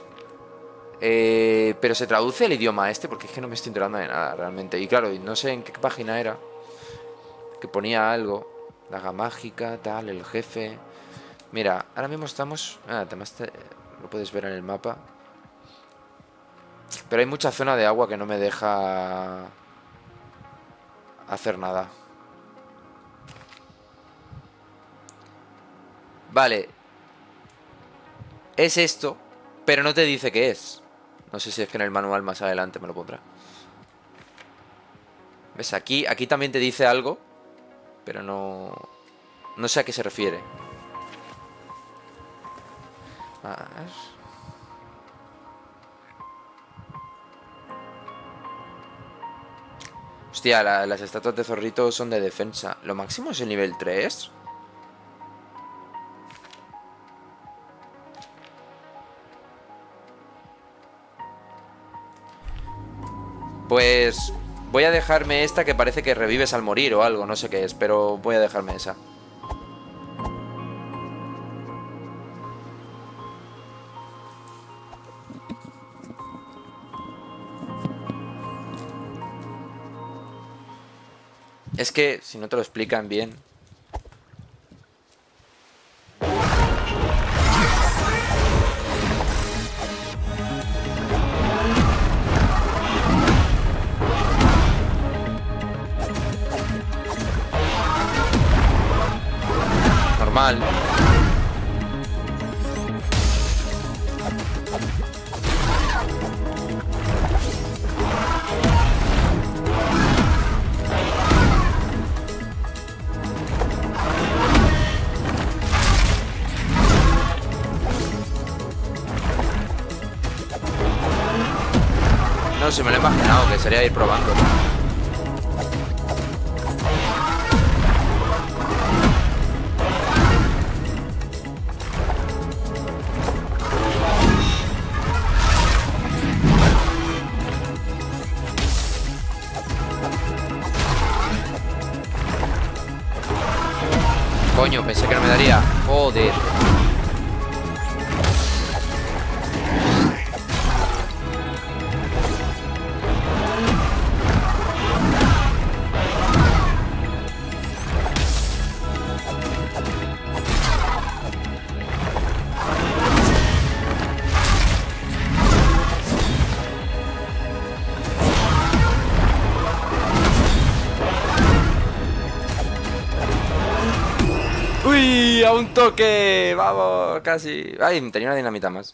Eh, pero se traduce el idioma este, porque es que no me estoy enterando de nada realmente. Y claro, no sé en qué página era, que ponía algo. Daga mágica, tal, el jefe. Mira, ahora mismo estamos... Ah, además te... lo puedes ver en el mapa. Pero hay mucha zona de agua que no me deja hacer nada. Vale. Es esto, pero no te dice qué es. No sé si es que en el manual más adelante me lo pondrá. ¿Ves? Aquí, aquí también te dice algo, pero no... No sé a qué se refiere. A ver. Hostia, la- las estatuas de zorrito son de defensa. ¿Lo máximo es el nivel tres? Pues voy a dejarme esta que parece que revives al morir o algo, no sé qué es, pero voy a dejarme esa. Es que si no te lo explican bien. Normal. No, si me lo he imaginado, que sería ir probando. Coño, pensé que no me daría. Joder. ¡Uy! ¡A un toque! ¡Vamos! Casi. ¡Ay! Tenía una dinamita más.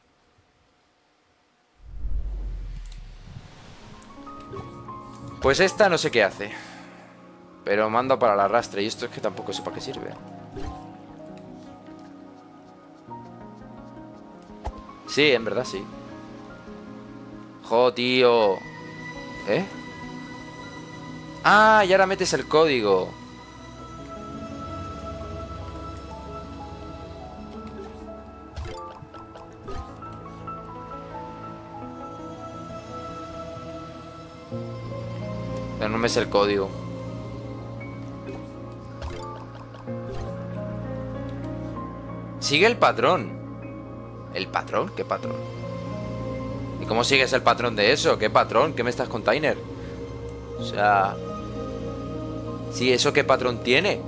Pues esta no sé qué hace. Pero manda para el arrastre. Y esto es que tampoco sé para qué sirve. Sí, en verdad sí. Jo, tío. ¿Eh? Ah, y ahora metes el código. Pero no me sé el código. Sigue el patrón. ¿El patrón? ¿Qué patrón? ¿Y cómo sigues el patrón de eso? ¿Qué patrón? ¿Qué me estás container? O sea... Sí, ¿eso qué patrón tiene?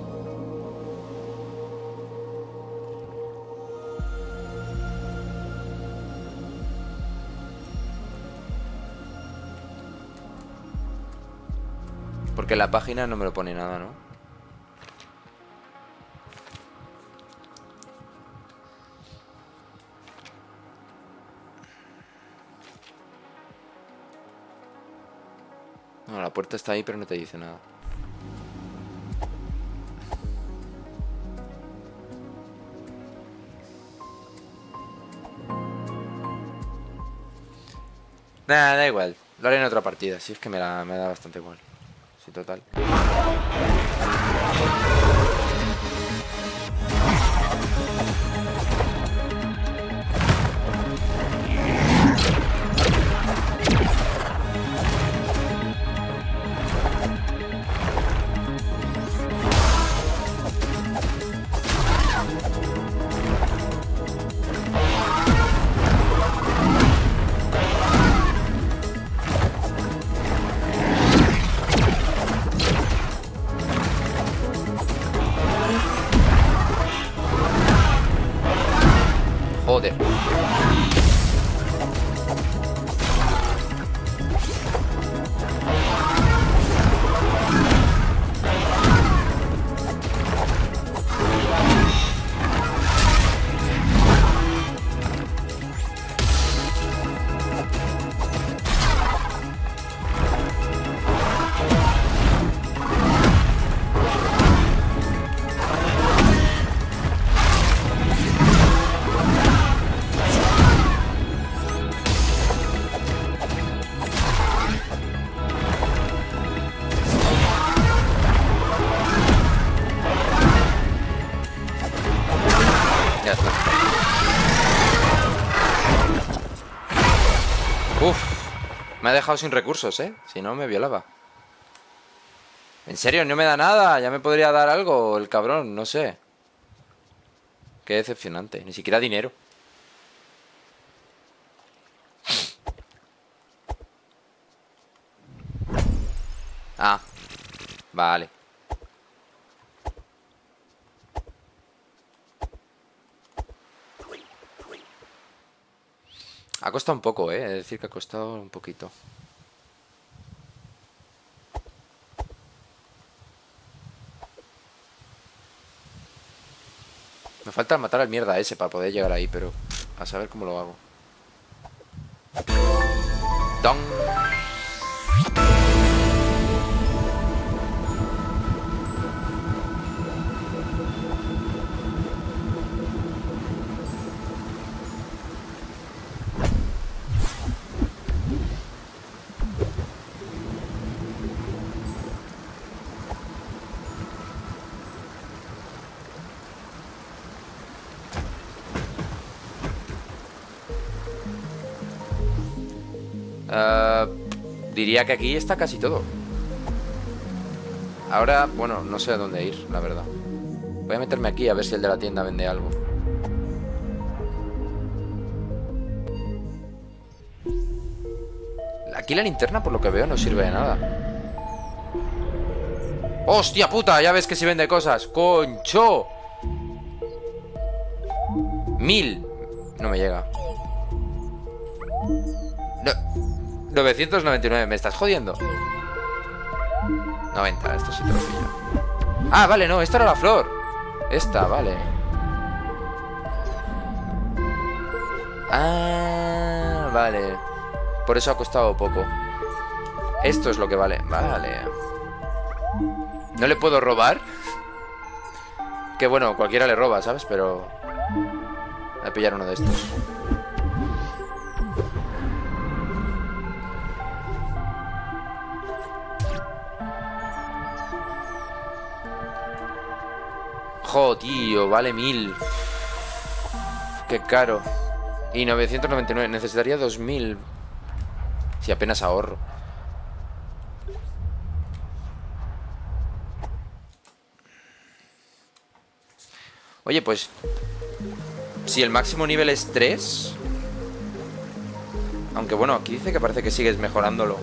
Porque en la página no me lo pone nada, ¿no? No, la puerta está ahí, pero no te dice nada. Nada, da igual. Lo haré en otra partida. Si es que me, la, me da bastante igual. Sí, total. Joder. Ya está. Uf. Me ha dejado sin recursos, ¿eh? Si no, me violaba. ¿En serio? ¿No me da nada? Ya me podría dar algo el cabrón, no sé. Qué decepcionante. Ni siquiera dinero. Ah, vale. Ha costado un poco, eh. Es decir, que ha costado un poquito. Me falta matar al mierda ese para poder llegar ahí, pero a saber cómo lo hago. ¡Dong! Uh, diría que aquí está casi todo. Ahora, bueno, no sé a dónde ir, la verdad. Voy a meterme aquí a ver si el de la tienda vende algo. Aquí la linterna, por lo que veo, no sirve de nada. ¡Hostia puta! Ya ves que si vende cosas. ¡Concho! Mil. No me llega. No. novecientos noventa y nueve. ¿Me estás jodiendo? noventa. Esto sí te lo pillo. Ah, vale, no. Esta era la flor. Esta, vale. Ah, vale. Por eso ha costado poco. Esto es lo que vale. Vale. ¿No le puedo robar? Que bueno, cualquiera le roba, ¿sabes? Pero voy a pillar uno de estos. Jo, tío, vale mil. Qué caro. Y novecientos noventa y nueve. Necesitaría dos mil. Si apenas ahorro. Oye, pues si el máximo nivel es tres. Aunque bueno, aquí dice que parece que sigues mejorándolo.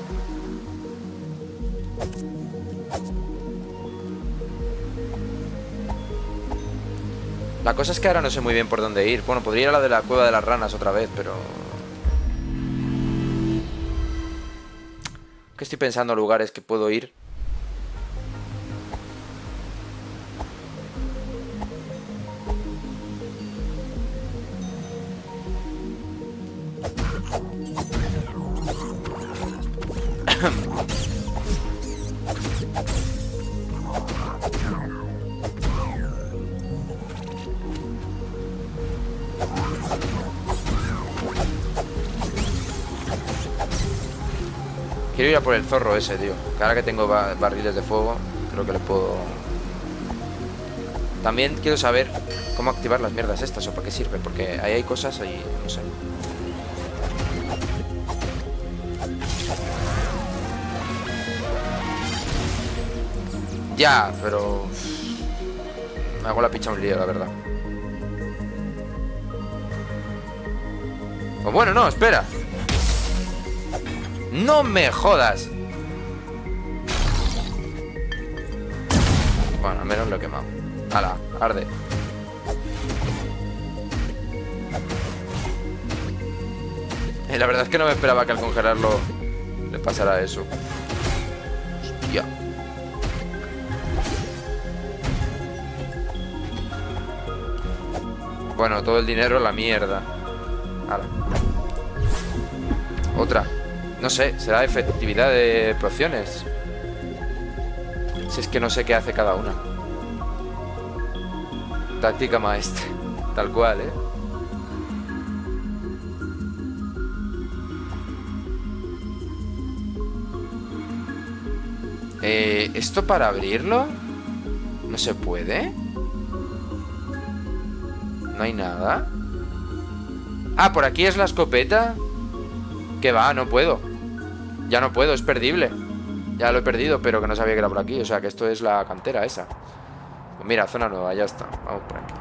La cosa es que ahora no sé muy bien por dónde ir. Bueno, podría ir a la de la cueva de las ranas otra vez, pero... que estoy pensando lugares que puedo ir. Quiero ir a por el zorro ese, tío. Que ahora que tengo ba barriles de fuego, creo que le puedo... También quiero saber cómo activar las mierdas estas o para qué sirve. Porque ahí hay cosas y no sé. Ya, pero... me hago la picha un lío, la verdad. Pues bueno, no, espera. ¡No me jodas! Bueno, al menos lo he quemado. ¡Hala! Arde. Y la verdad es que no me esperaba que al congelarlo le pasara eso. Hostia. Bueno, todo el dinero, la mierda. ¡Hala! Otra. No sé, será efectividad de pociones. Si es que no sé qué hace cada una. Táctica maestra. Tal cual, ¿eh? Eh, ¿esto para abrirlo? ¿No se puede? ¿No hay nada? Ah, por aquí es la escopeta. Que va, no puedo. Ya no puedo, es perdible. Ya lo he perdido, pero que no sabía que era por aquí. O sea, que esto es la cantera esa. Pues mira, zona nueva, ya está. Vamos por aquí.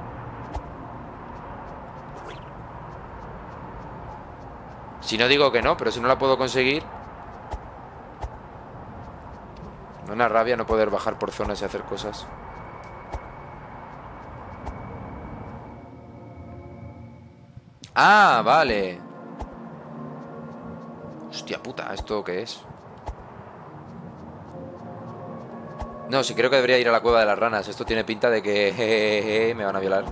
Si no digo que no, pero si no la puedo conseguir. Una rabia no poder bajar por zonas y hacer cosas. Ah, vale. Hostia puta, ¿esto qué es? No, sí creo que debería ir a la cueva de las ranas. Esto tiene pinta de que jejeje, me van a violar.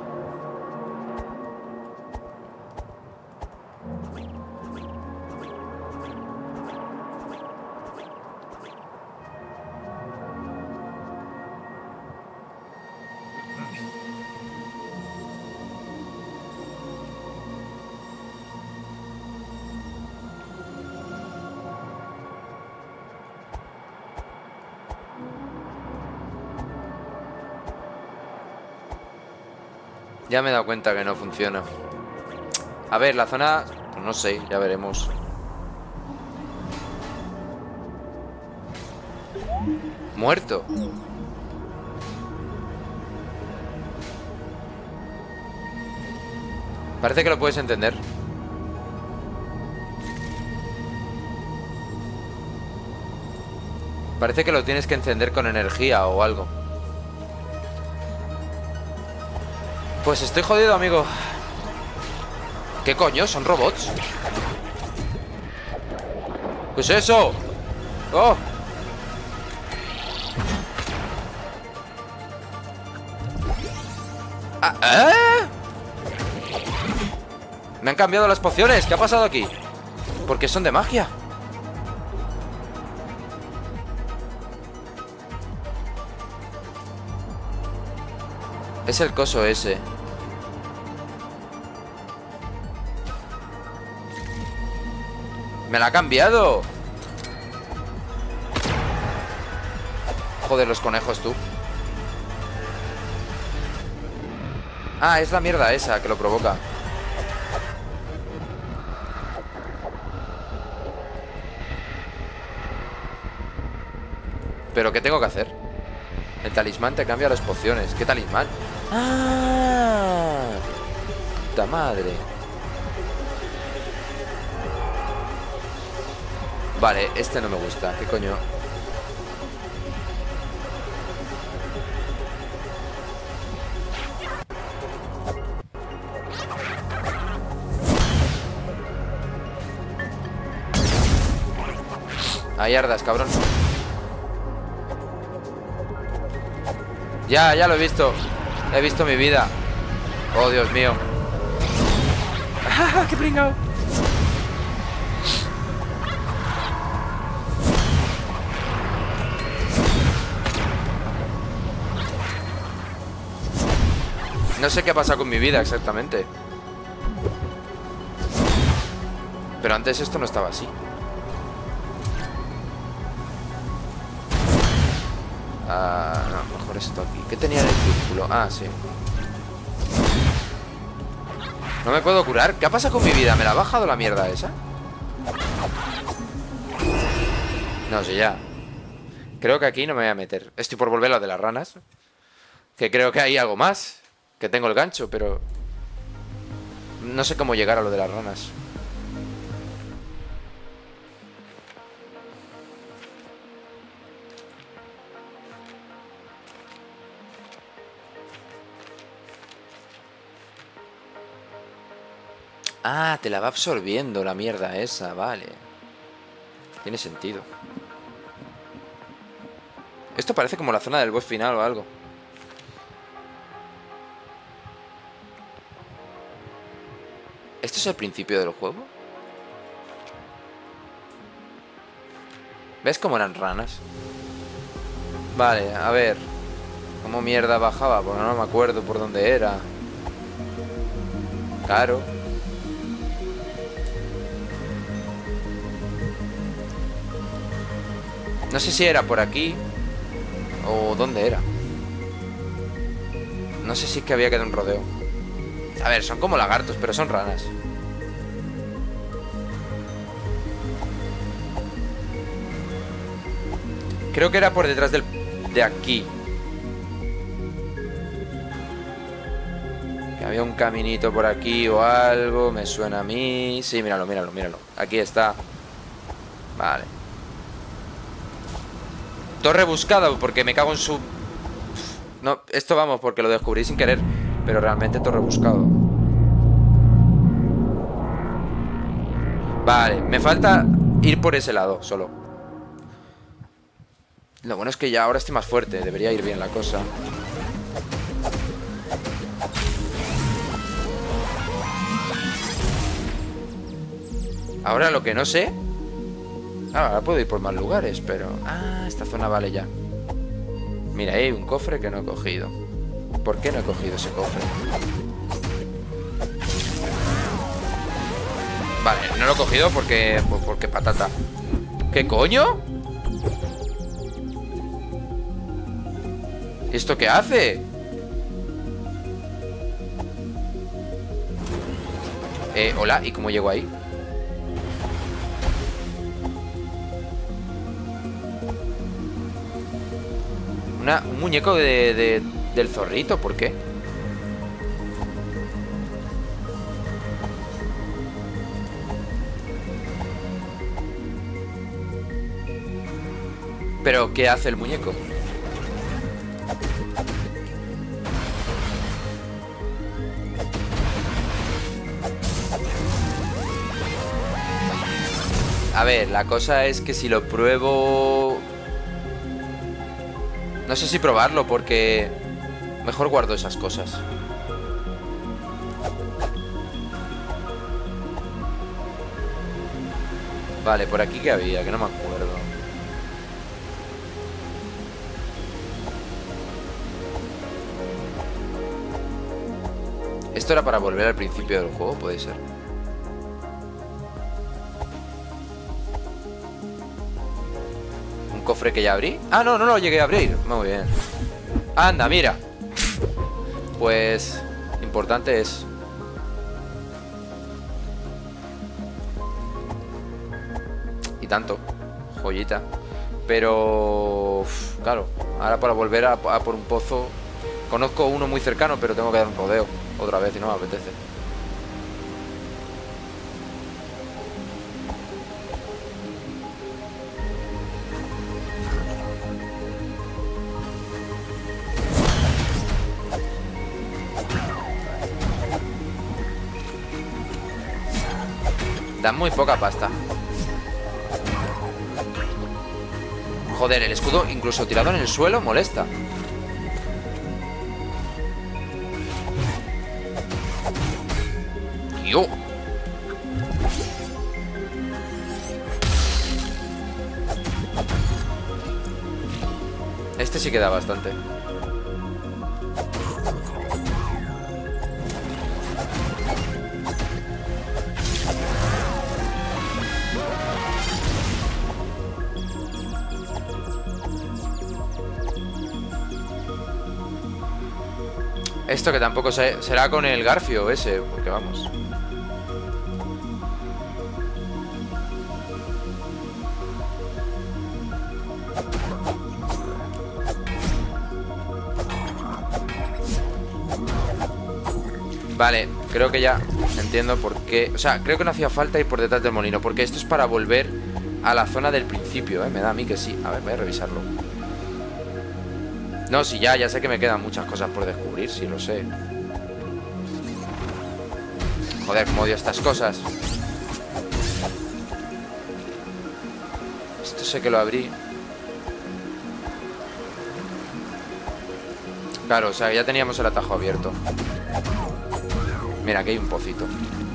Ya me he dado cuenta que no funciona. A ver, la zona... Pues no sé, ya veremos. Muerto. Parece que lo puedes entender. Parece que lo tienes que encender con energía o algo. Pues estoy jodido, amigo. ¿Qué coño? ¿Son robots? ¿Qué es eso? ¡Oh! Ah, ¿eh? Me han cambiado las pociones. ¿Qué ha pasado aquí? ¿Por qué son de magia? Es el coso ese. ¡Me la ha cambiado! Joder, los conejos, tú. Ah, es la mierda esa que lo provoca. ¿Pero qué tengo que hacer? El talismán te cambia las pociones. ¿Qué talismán? ¡Ah! ¡Puta madre! Vale, este no me gusta. ¿Qué coño? Ahí ardas, cabrón. Ya, ya lo he visto. He visto mi vida. Oh, Dios mío. ¡Ah, qué pringao! No sé qué pasa con mi vida exactamente. Pero antes esto no estaba así. Ah, no, mejor esto aquí. ¿Qué tenía en el círculo? Ah, sí. No me puedo curar. ¿Qué pasa con mi vida? ¿Me la ha bajado la mierda esa? No sé, ya. Creo que aquí no me voy a meter. Estoy por volver a lo de las ranas. Que creo que hay algo más. Que tengo el gancho, pero... no sé cómo llegar a lo de las ranas. Ah, te la va absorbiendo la mierda esa, vale. Tiene sentido. Esto parece como la zona del boss final o algo. ¿Esto es el principio del juego? ¿Ves cómo eran ranas? Vale, a ver. ¿Cómo mierda bajaba? Porque no me acuerdo por dónde era. Claro. No sé si era por aquí o dónde era. No sé si es que había que dar un rodeo. A ver, son como lagartos, pero son ranas. Creo que era por detrás del... de aquí. Que había un caminito por aquí o algo. Me suena a mí. Sí, míralo, míralo, míralo. Aquí está. Vale. Torre buscada, porque me cago en su... No, esto vamos, porque lo descubrí sin querer. Pero realmente torre buscado. Vale, me falta ir por ese lado, solo. Lo bueno es que ya ahora estoy más fuerte. Debería ir bien la cosa. Ahora lo que no sé... Ah, ahora puedo ir por más lugares, pero... Ah, esta zona vale ya. Mira, hay un cofre que no he cogido. ¿Por qué no he cogido ese cofre? Vale, no lo he cogido porque... Porque patata. ¿Qué coño? ¿Esto qué hace? Eh, hola, ¿y cómo llego ahí? Una, un muñeco de, de, del zorrito, ¿por qué? ¿Pero qué hace el muñeco? A ver, la cosa es que si lo pruebo... No sé si probarlo porque... Mejor guardo esas cosas. Vale, por aquí que había, que no me acuerdo. Esto era para volver al principio del juego, puede ser. Cofre que ya abrí. Ah, no, no lo llegué a abrir. Muy bien. Anda, mira. Pues importante es. Y tanto. Joyita. Pero uf, claro, ahora para volver a, a por un pozo. Conozco uno muy cercano, pero tengo que dar un rodeo otra vez y no me apetece. Dan muy poca pasta. Joder, el escudo incluso tirado en el suelo molesta. Tío. Este sí que da bastante. Esto que tampoco sé, será con el garfio ese, porque vamos. Vale, creo que ya entiendo por qué. O sea, creo que no hacía falta ir por detrás del molino, porque esto es para volver a la zona del principio, ¿eh? Me da a mí que sí. A ver, voy a revisarlo. No, sí, ya, ya sé que me quedan muchas cosas por descubrir, sí lo sé. Joder, cómo odio estas cosas. Esto sé que lo abrí. Claro, o sea, ya teníamos el atajo abierto. Mira, aquí hay un pocito.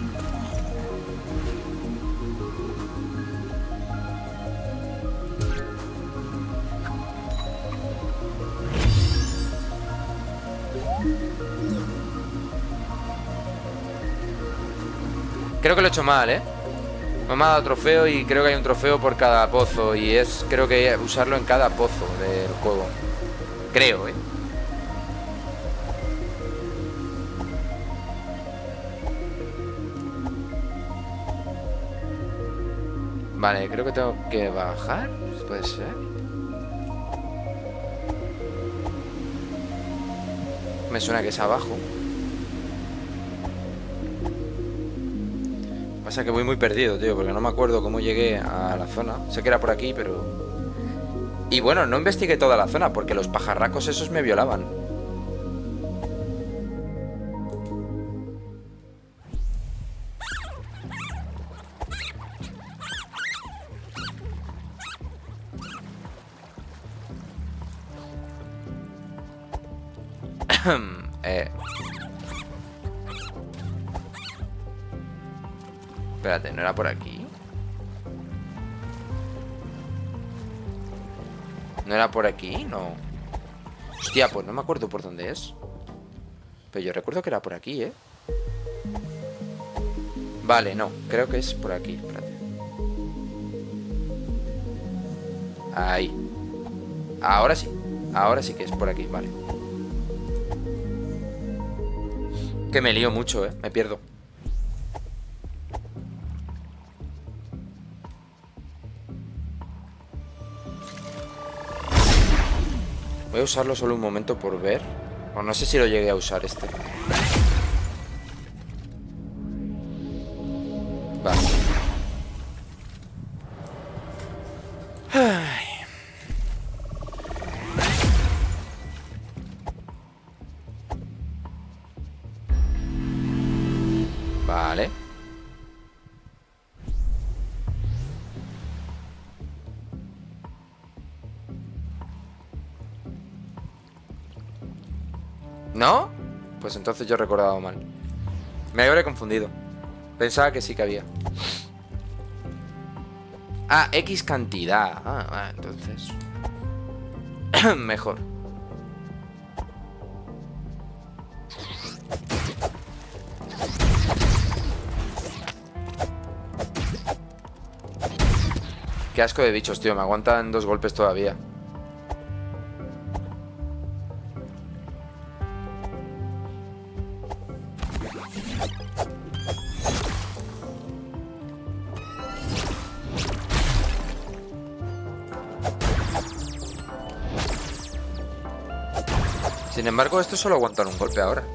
Creo que lo he hecho mal, ¿eh? Me ha dado trofeo y creo que hay un trofeo por cada pozo. Y es, creo que usarlo en cada pozo del juego. Creo, ¿eh? Vale, creo que tengo que bajar. ¿Puede ser? Me suena que es abajo. Pasa que voy muy perdido, tío, porque no me acuerdo cómo llegué a la zona. Sé que era por aquí, pero... Y bueno, no investigué toda la zona porque los pajarracos esos me violaban. eh... Espérate, ¿no era por aquí? ¿No era por aquí? No. Hostia, pues no me acuerdo por dónde es. Pero yo recuerdo que era por aquí, ¿eh? Vale, no, creo que es por aquí. Espérate. Ahí. Ahora sí. Ahora sí que es por aquí, vale. Que me lío mucho, ¿eh? Me pierdo. Voy a usarlo solo un momento por ver. O no sé si lo llegué a usar este. Vale. Ay. Vale. ¿No? Pues entonces yo he recordado mal. Me habré confundido. Pensaba que sí que había. Ah, X cantidad. Ah, ah entonces mejor. Qué asco de bichos, tío. Me aguantan dos golpes todavía. Sin embargo, estos solo aguantan un golpe ahora.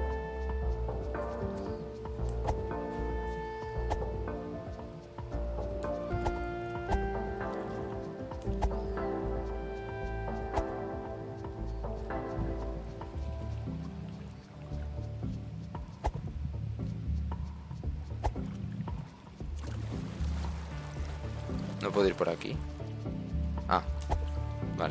No puedo ir por aquí. Ah, vale.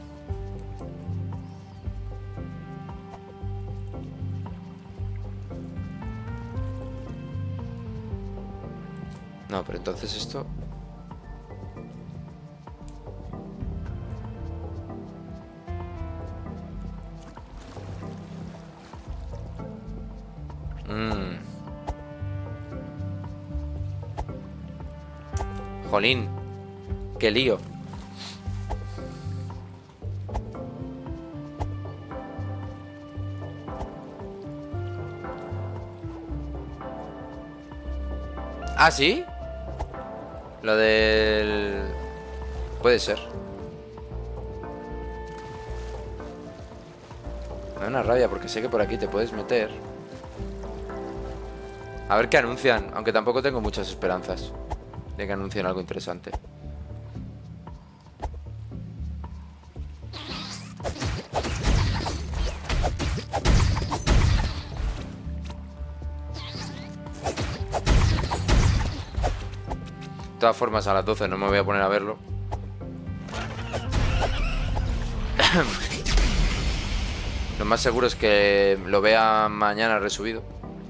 No, pero entonces esto... Mmm. Jolín. Qué lío. ¿Ah, sí? Lo del... Puede ser. Me da una rabia porque sé que por aquí te puedes meter. A ver qué anuncian. Aunque tampoco tengo muchas esperanzas de que anuncien algo interesante. De todas formas, a las doce no me voy a poner a verlo. Lo más seguro es que lo vea mañana resubido.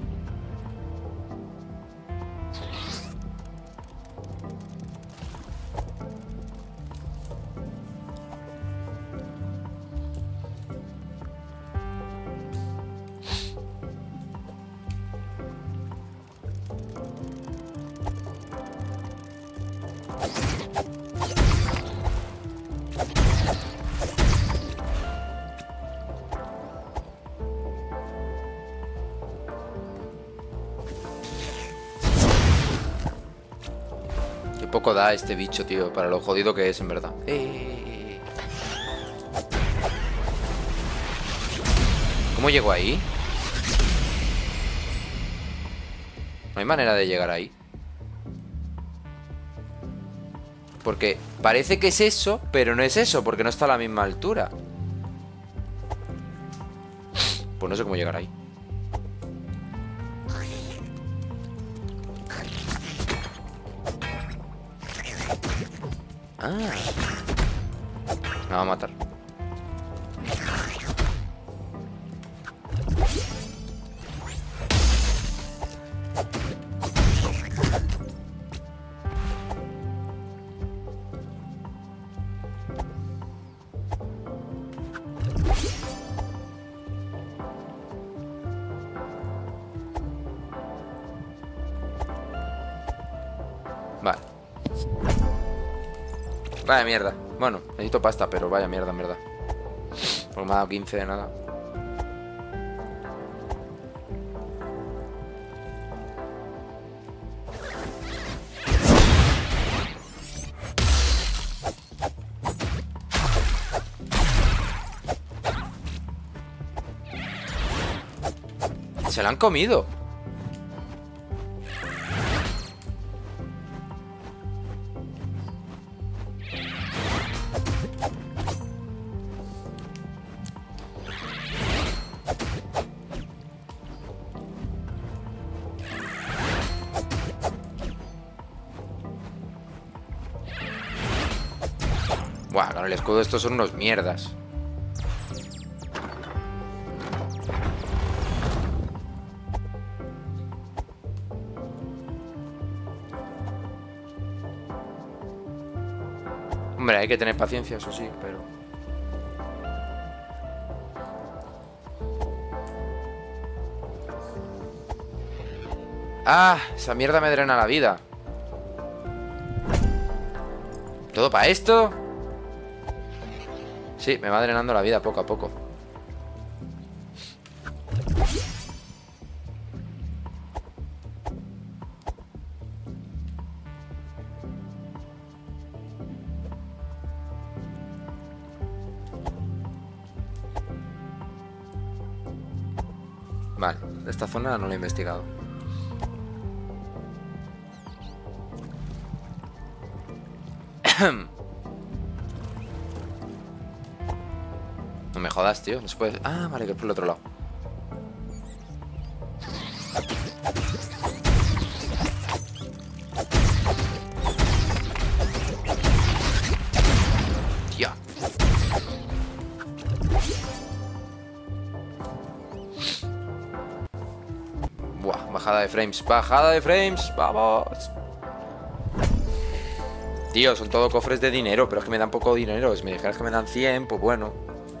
Poco da este bicho, tío, para lo jodido que es, en verdad. Eh, eh, eh. ¿Cómo llego ahí? No hay manera de llegar ahí. Porque parece que es eso, pero no es eso, porque no está a la misma altura. Pues no sé cómo llegar ahí. Ah. Me va a matar. Vale. Vaya mierda. Bueno, necesito pasta, pero vaya mierda, en verdad. Porque me ha dado quince de nada. Se la han comido. Buah, con el escudo estos son unos mierdas. Hombre, hay que tener paciencia, eso sí, pero... ¡Ah! Esa mierda me drena la vida. ¿Todo para esto? Sí, me va drenando la vida poco a poco. Vale, esta zona no la he investigado. No me jodas, tío. No se puede... Ah, vale, que es por el otro lado. Tía. Buah, bajada de frames. Bajada de frames. Vamos. Tío, son todo cofres de dinero, pero es que me dan poco dinero. Si me dijeras que me dan cien, pues bueno.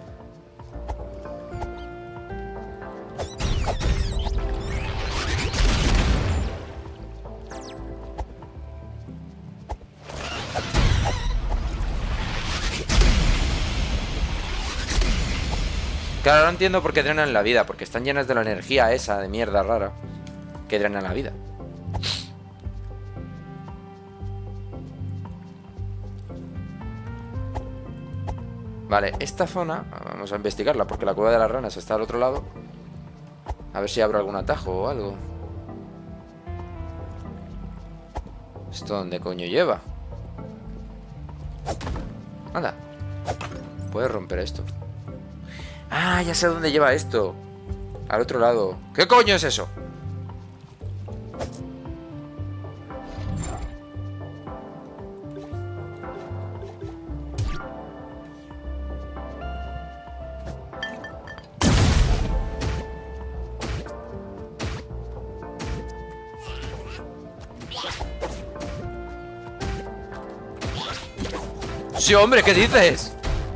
Claro, no entiendo por qué drenan la vida. Porque están llenas de la energía esa de mierda rara que drena la vida. Vale, esta zona vamos a investigarla porque la cueva de las ranas está al otro lado. A ver si abro algún atajo o algo. ¿Esto dónde coño lleva? Anda. Puedes romper esto. Ah, ya sé dónde lleva esto. Al otro lado. ¿Qué coño es eso? Sí, hombre, ¿qué dices?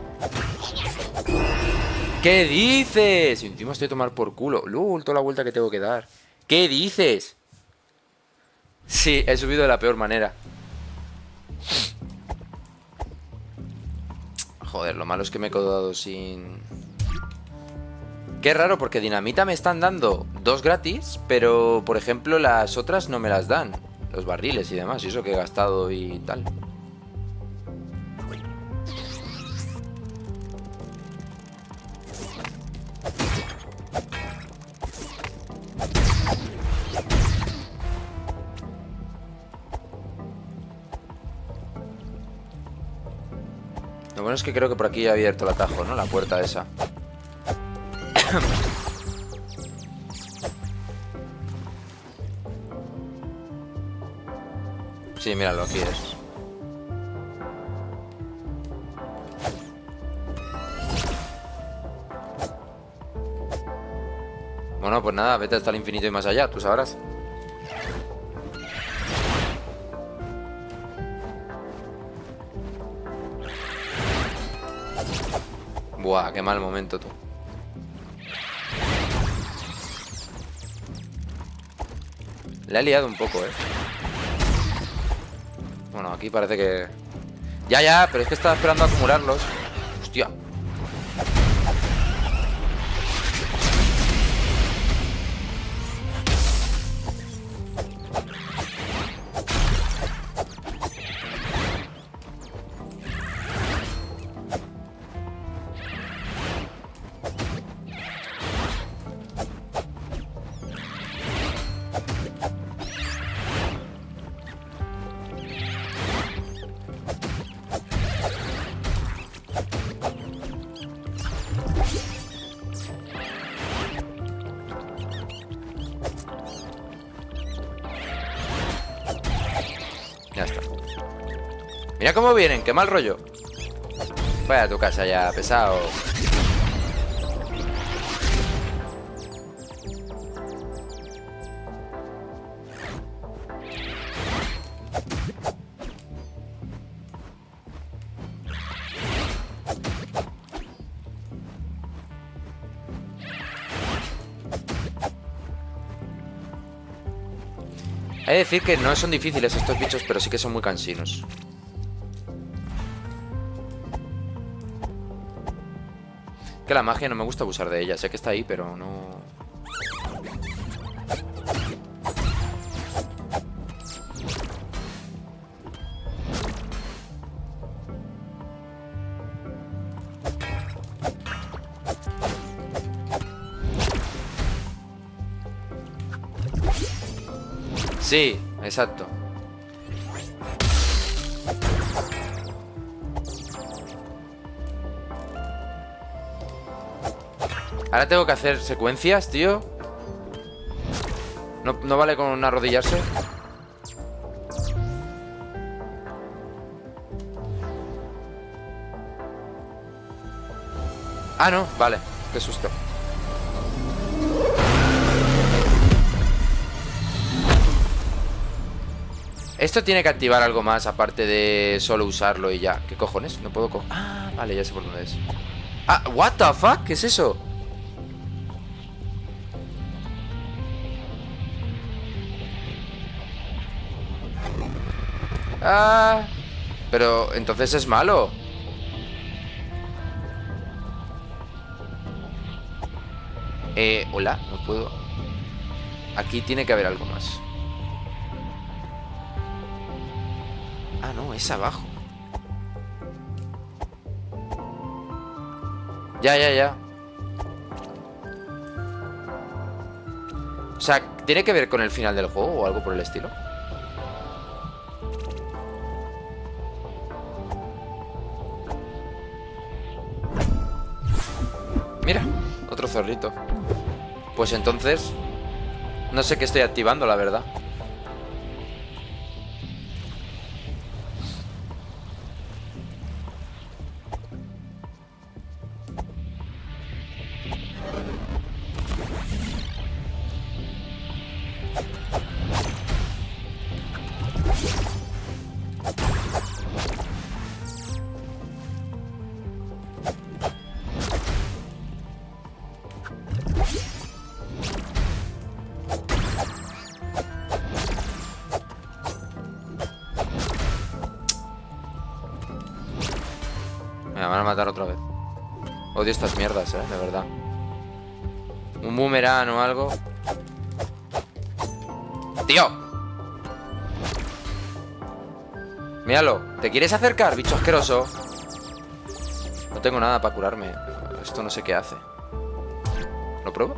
¿Qué dices? Y encima estoy a tomar por culo. Lul, toda la vuelta que tengo que dar. ¿Qué dices? Sí, he subido de la peor manera. Joder, lo malo es que me he quedado sin... Qué raro, porque dinamita me están dando dos gratis, pero, por ejemplo, las otras no me las dan. Los barriles y demás, y eso que he gastado y tal. bueno es que creo que por aquí he abierto el atajo, ¿no? La puerta esa. Sí, míralo, aquí es. Bueno, pues nada, vete hasta el infinito y más allá, tú sabrás. Buah, qué mal momento, tú. La he liado un poco, eh. Bueno, aquí parece que... Ya, ya, pero es que estaba esperando a acumularlos. Hostia. Ya está. Mira cómo vienen, qué mal rollo. Vaya a tu casa ya, pesado. Hay que decir que no son difíciles estos bichos, pero sí que son muy cansinos. Que la magia no me gusta abusar de ella. Sé que está ahí, pero no... Sí, exacto. Ahora tengo que hacer secuencias, tío. No, no vale con arrodillarse. Ah, no, vale. Qué susto. Esto tiene que activar algo más aparte de solo usarlo y ya. ¿Qué cojones? No puedo coger... Ah, vale, ya sé por dónde es. Ah, what the fuck? ¿Qué es eso? Ah, pero entonces es malo. Eh, hola, no puedo. Aquí tiene que haber algo más. Ah, no, es abajo. Ya, ya, ya. O sea, ¿tiene que ver con el final del juego o algo por el estilo? Mira, otro zorrito. Pues entonces no sé qué estoy activando, la verdad. Me van a matar otra vez. Odio estas mierdas, eh, de verdad. Un boomerang o algo. ¡Tío! Míralo. ¿Te quieres acercar, bicho asqueroso? No tengo nada para curarme. Esto no sé qué hace. ¿Lo pruebo?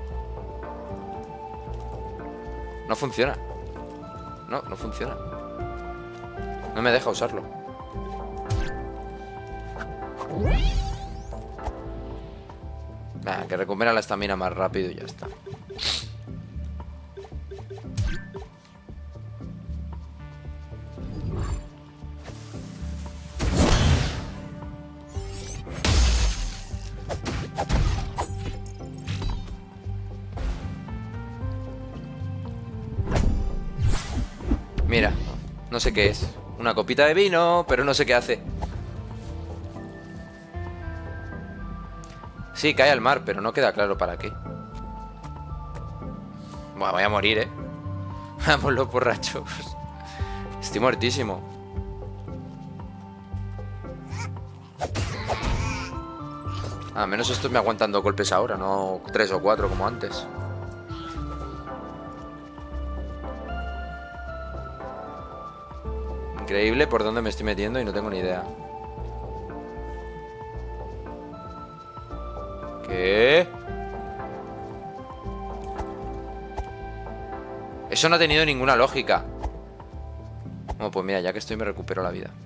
No funciona. No, no funciona. No me deja usarlo. Nah, que recupera la estamina más rápido y ya está. Mira, no sé qué es. Una copita de vino, pero no sé qué hace. Sí, cae al mar, pero no queda claro para qué. Bueno, voy a morir, ¿eh? Vamos los borrachos. Estoy muertísimo. Al menos estos me aguantan dos golpes ahora, no tres o cuatro como antes. Increíble por dónde me estoy metiendo y no tengo ni idea. ¿Qué? Eso no ha tenido ninguna lógica. Bueno, pues mira, ya que estoy me recupero la vida.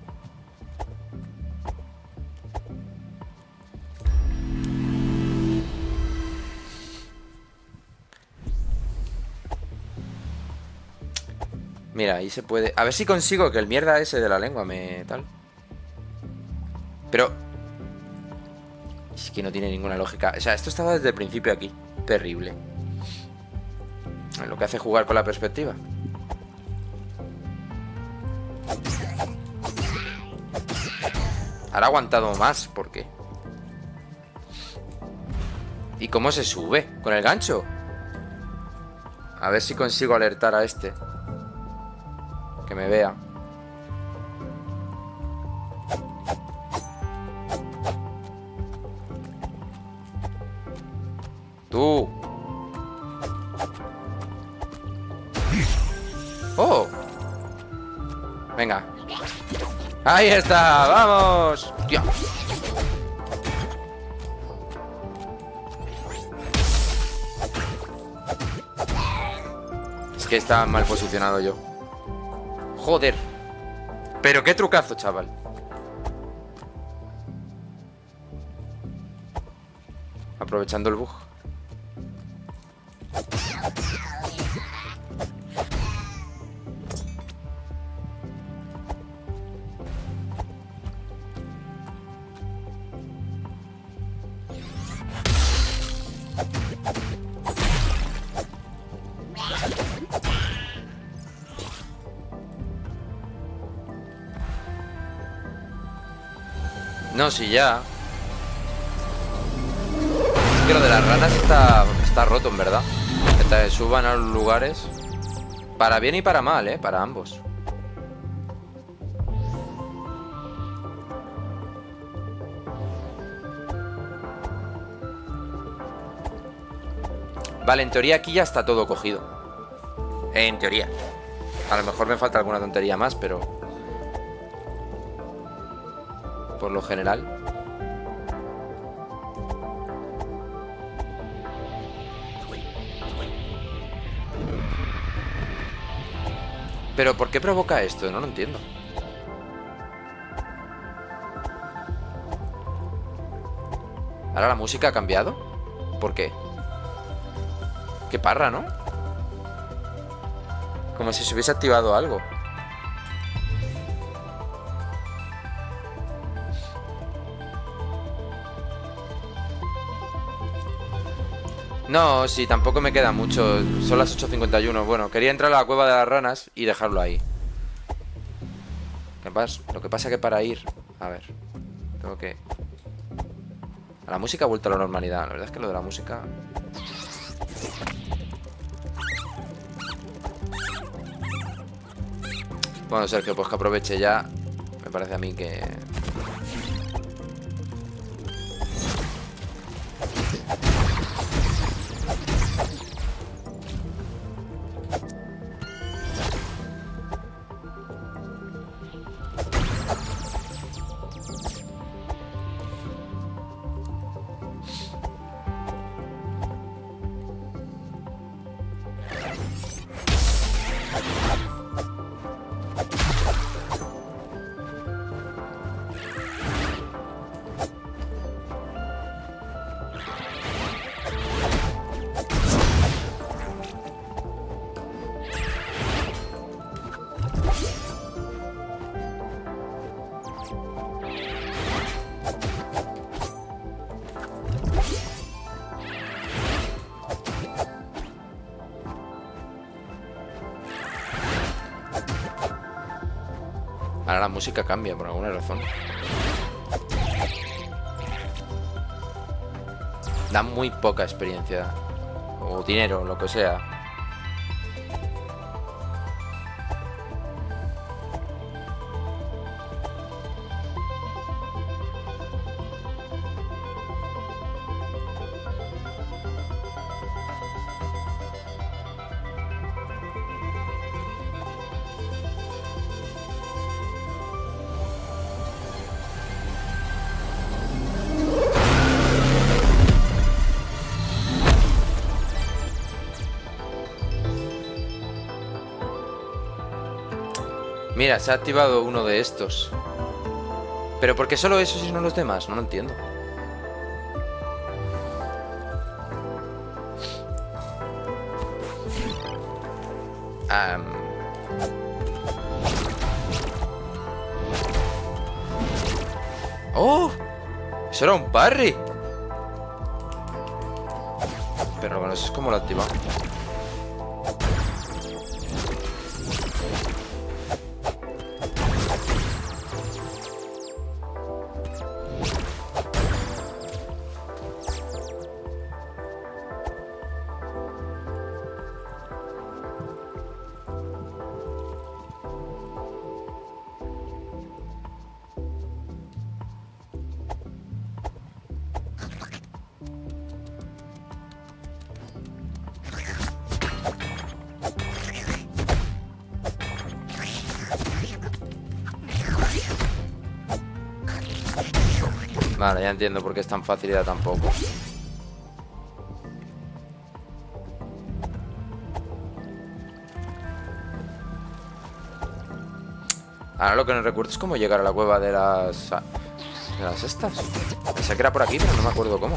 Mira, ahí se puede... A ver si consigo que el mierda ese de la lengua me... tal. Pero... es que no tiene ninguna lógica. O sea, esto estaba desde el principio aquí. Terrible. Lo que hace jugar con la perspectiva. Ahora ha aguantado más. ¿Por qué? ¿Y cómo se sube? ¿Con el gancho? A ver si consigo alertar a este. Que me vea. Tú. ¡Oh! Venga. ¡Ahí está! ¡Vamos! ¡Tío! Es que estaba mal posicionado yo. Joder. Pero qué trucazo, chaval. Aprovechando el bug. No, si ya. Es que lo de las ranas está, está roto, en verdad. Que te suban a los lugares. Para bien y para mal, ¿eh? Para ambos. Vale, en teoría aquí ya está todo cogido. En teoría. A lo mejor me falta alguna tontería más, pero... por lo general. Pero ¿por qué provoca esto? No lo entiendo. ¿Ahora la música ha cambiado? ¿Por qué? Qué parra, ¿no? Como si se hubiese activado algo. No, sí, tampoco me queda mucho. Son las ocho cincuenta y uno. Bueno, quería entrar a la cueva de las ranas y dejarlo ahí. Lo que pasa es que para ir... A ver... Tengo que... La música ha vuelto a la normalidad. La verdad es que lo de la música... Bueno, Sergio, pues que aproveche ya. Me parece a mí que... Ahora la música cambia por alguna razón. Da muy poca experiencia. O dinero, lo que sea. Mira, se ha activado uno de estos. ¿Pero por qué solo esos y no los demás? No lo entiendo. Um... ¡Oh! ¡Eso era un parry! Pero bueno, eso es como lo activa. Vale, ya entiendo por qué es tan fácil y da tan poco. Ahora lo que no recuerdo es cómo llegar a la cueva de las... De las estas. Pensé que era por aquí, pero no me acuerdo cómo.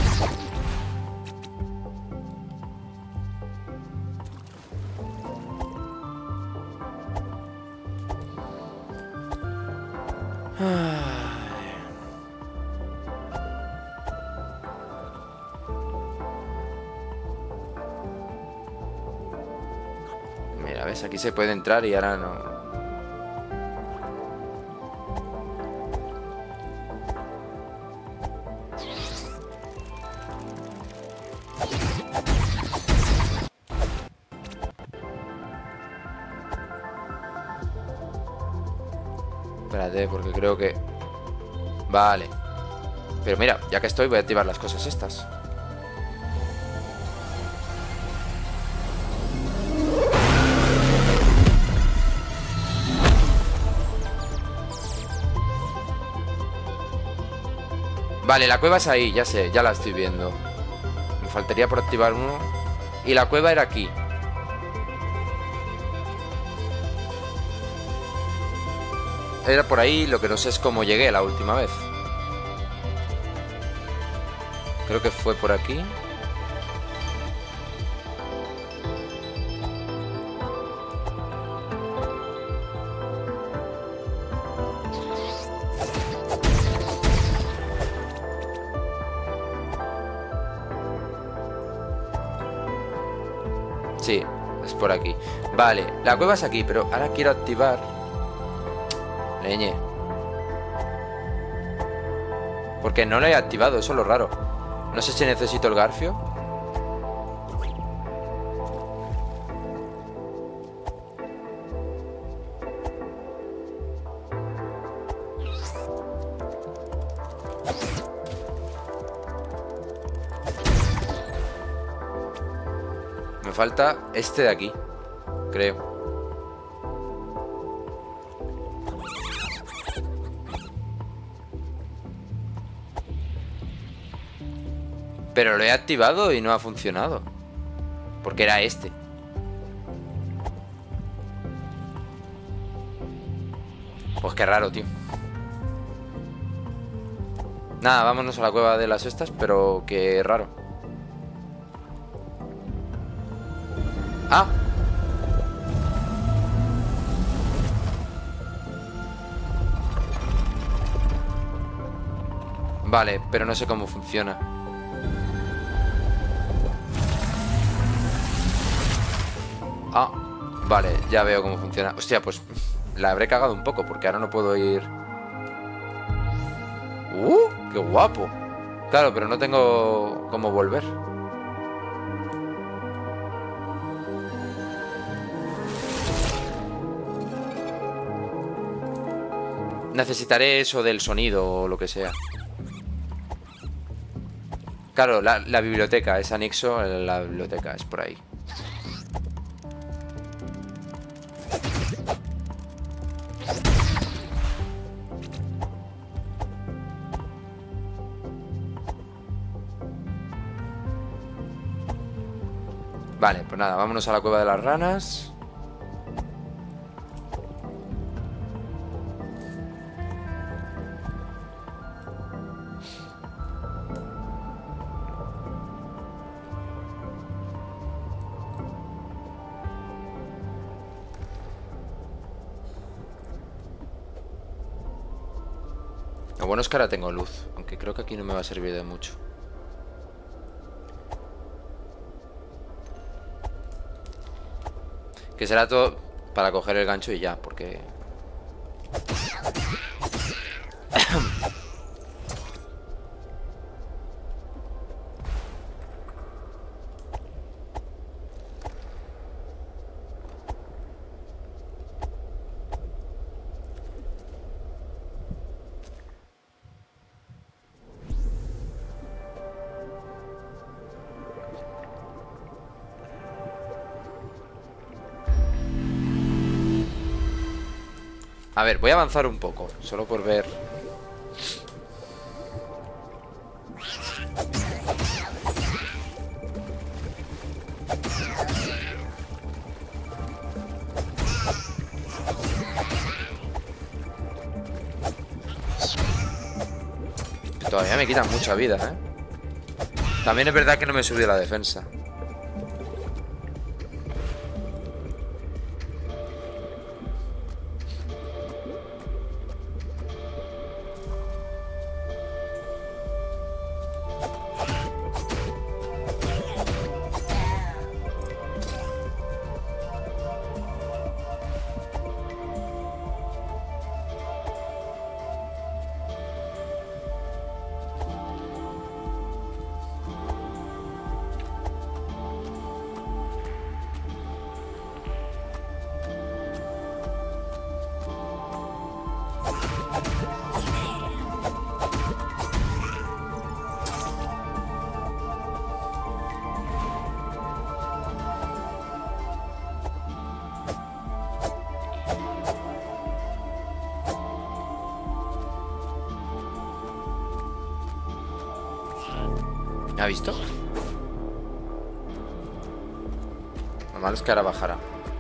Mira, ves, aquí se puede entrar y ahora no. Espérate, porque creo que... Vale. Pero mira, ya que estoy voy a activar las cosas estas. Vale, la cueva es ahí, ya sé, ya la estoy viendo. Me faltaría por activar uno. Y la cueva era aquí. Era por ahí, lo que no sé es cómo llegué la última vez. Creo que fue por aquí. Sí, es por aquí. Vale, la cueva es aquí, pero ahora quiero activar... Leñe. Porque no lo he activado, eso es lo raro. No sé si necesito el garfio. Me falta este de aquí, creo. Pero lo he activado y no ha funcionado. Porque era este. Pues qué raro, tío. Nada, vámonos a la cueva de las estas, pero qué raro. Ah. Vale, pero no sé cómo funciona. Ah, vale, ya veo cómo funciona. Hostia, pues la habré cagado un poco porque ahora no puedo ir... ¡Uh! ¡Qué guapo! Claro, pero no tengo cómo volver. Necesitaré eso del sonido o lo que sea. Claro, la, la biblioteca es anexo. La biblioteca es por ahí. Vale, pues nada, vámonos a la cueva de las ranas. Lo bueno es que ahora tengo luz, aunque creo que aquí no me va a servir de mucho. Que será todo para coger el gancho y ya, porque... A ver, voy a avanzar un poco, solo por ver. Todavía me quitan mucha vida, ¿eh? También es verdad que no me subió la defensa. ¿Me ha visto? Lo malo es que ahora bajará.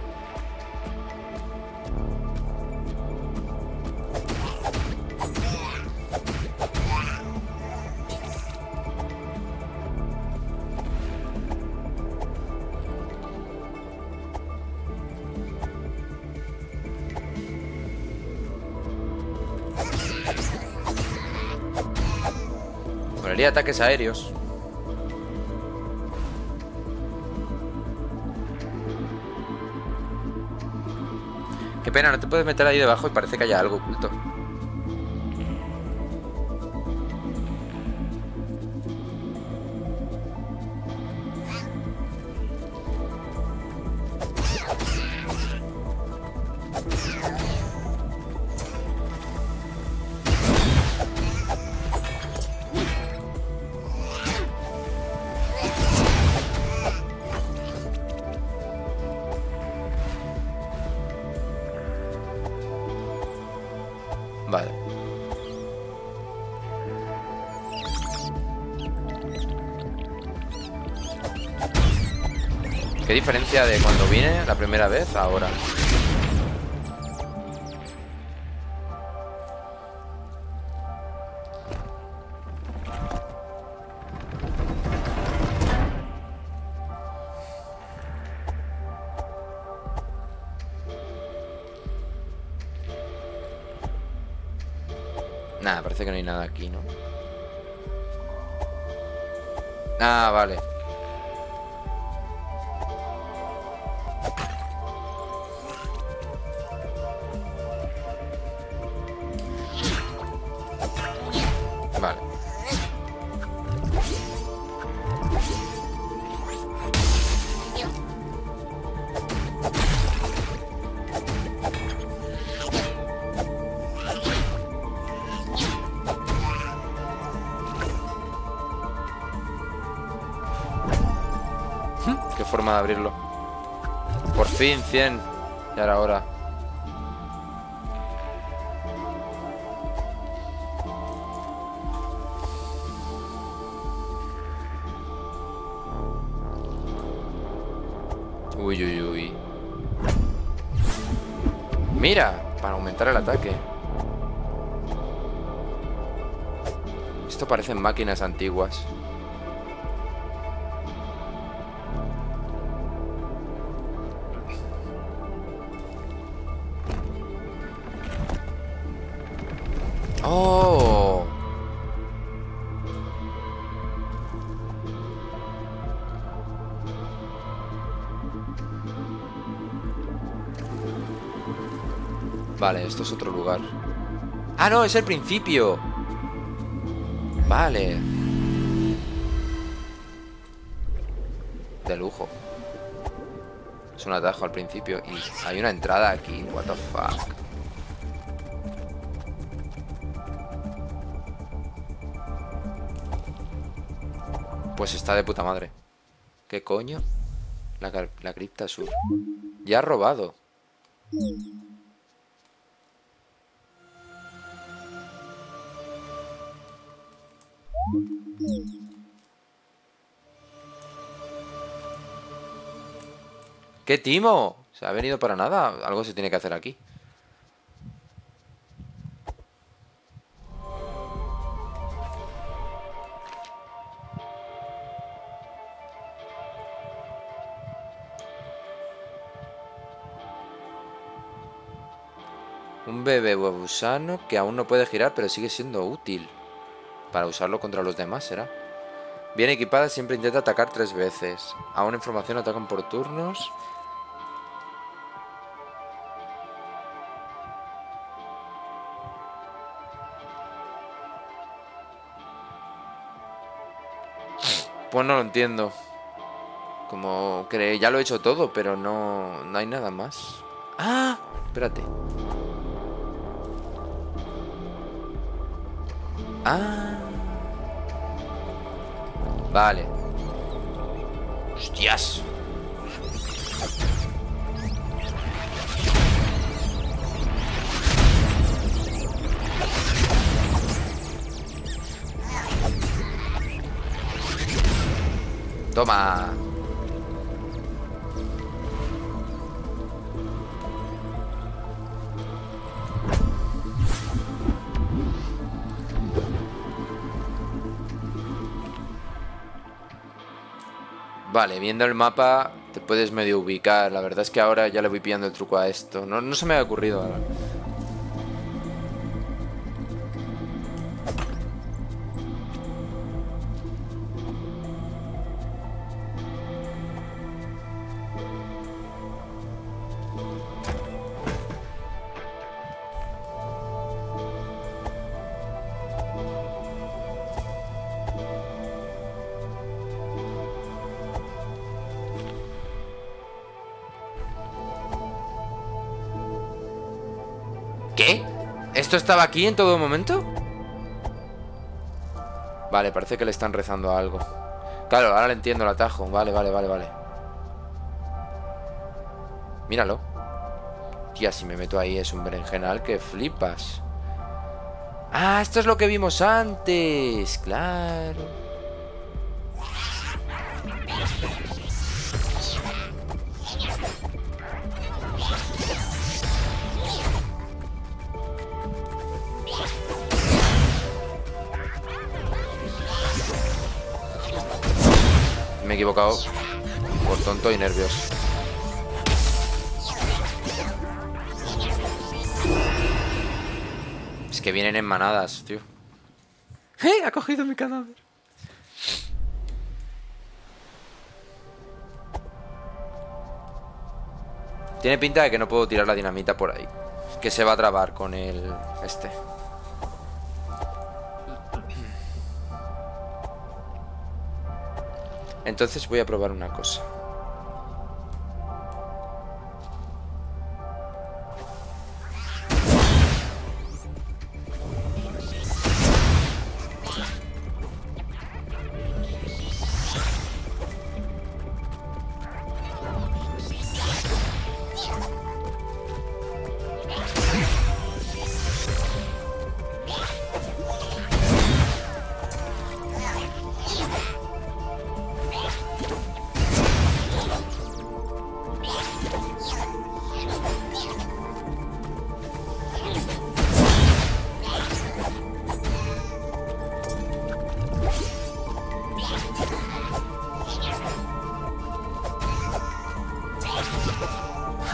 Molaría ataques aéreos. Qué pena, no te puedes meter ahí debajo y parece que haya algo oculto. Vale. ¿Qué diferencia de cuando vine la primera vez a ahora? Nada, parece que no hay nada aquí, ¿no? Ah, vale. forma de abrirlo. Por fin, cien. Ya era hora. Uy, uy, uy. Mira, para aumentar el ataque. Esto parecen máquinas antiguas. ¡Oh! Vale, esto es otro lugar. ¡Ah, no! ¡Es el principio! Vale. De lujo. Es un atajo al principio. Y hay una entrada aquí. What the fuck. Pues está de puta madre. ¿Qué coño? La, la cripta sur. Ya ha robado. ¿Qué timo? ¿Se ha venido para nada? Algo se tiene que hacer aquí. Un bebé gusano que aún no puede girar, pero sigue siendo útil. Para usarlo contra los demás, ¿será? Bien equipada, siempre intenta atacar tres veces. Aún en formación atacan por turnos. Pues no lo entiendo. Como que ya lo he hecho todo, pero no, no hay nada más. ¡Ah! Espérate. Ah. Vale. ¡Hostias! Toma. Vale, viendo el mapa te puedes medio ubicar. La verdad es que ahora ya le voy pillando el truco a esto. No, no se me ha ocurrido ahora. ¿Qué? ¿Esto estaba aquí en todo momento? Vale, parece que le están rezando a algo. Claro, ahora le entiendo el atajo. Vale, vale, vale, vale. Míralo. Tía, si me meto ahí es un berenjenal que flipas. Ah, esto es lo que vimos antes. Claro. Me he equivocado por tonto y nervioso. Es que vienen en manadas, tío. ¡Eh! Ha cogido mi cadáver. Tiene pinta de que no puedo tirar la dinamita por ahí. Que se va a trabar con el... este. Entonces voy a probar una cosa.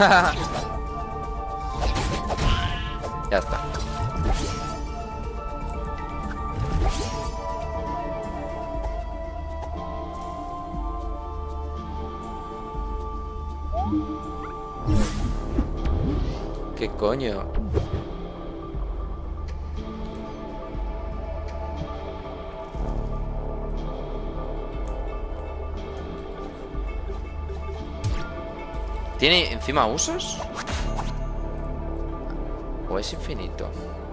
Ya está. ¿Qué coño? ¿Tiene encima usos? ¿O es infinito?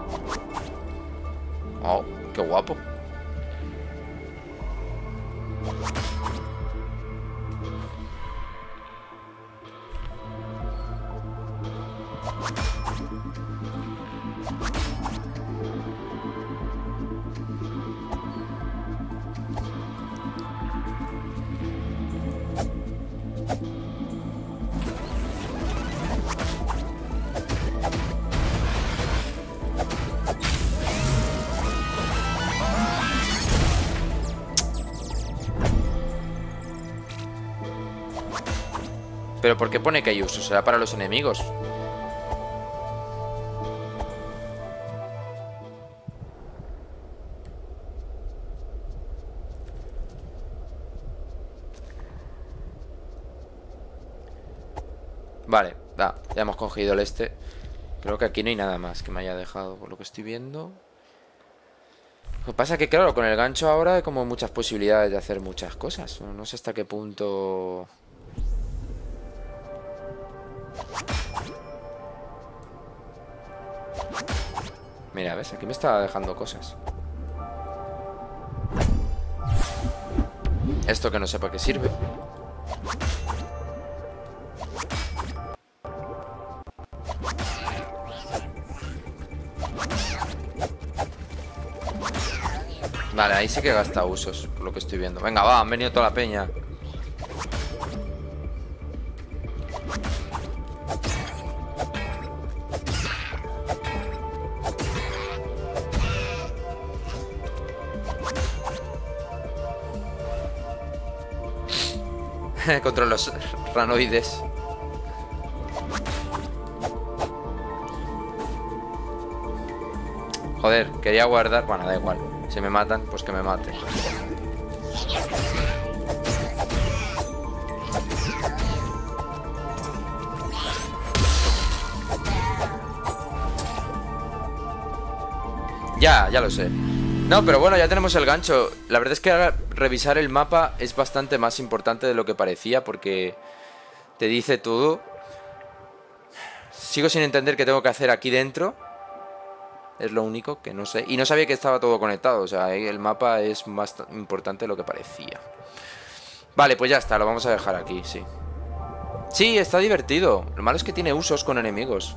Oh, qué guapo. ¿Pero por qué pone que hay uso? ¿Será para los enemigos? Vale, va, ya hemos cogido el este. Creo que aquí no hay nada más que me haya dejado, por lo que estoy viendo. Lo que pasa es que, claro, con el gancho ahora hay como muchas posibilidades de hacer muchas cosas. No sé hasta qué punto... Mira, ¿ves? Aquí me está dejando cosas. Esto que no sé para qué sirve. Vale, ahí sí que gasta usos, por lo que estoy viendo. Venga, va, han venido toda la peña. Contra los ranoides. Joder, quería guardar. Bueno, da igual. Si me matan, pues que me maten. Ya, ya lo sé. No, pero bueno, ya tenemos el gancho. La verdad es que ahora revisar el mapa es bastante más importante de lo que parecía, porque te dice todo. Sigo sin entender qué tengo que hacer aquí dentro. Es lo único que no sé. Y no sabía que estaba todo conectado. O sea, el mapa es más importante de lo que parecía. Vale, pues ya está, lo vamos a dejar aquí, sí. Sí, está divertido. Lo malo es que tiene usos con enemigos.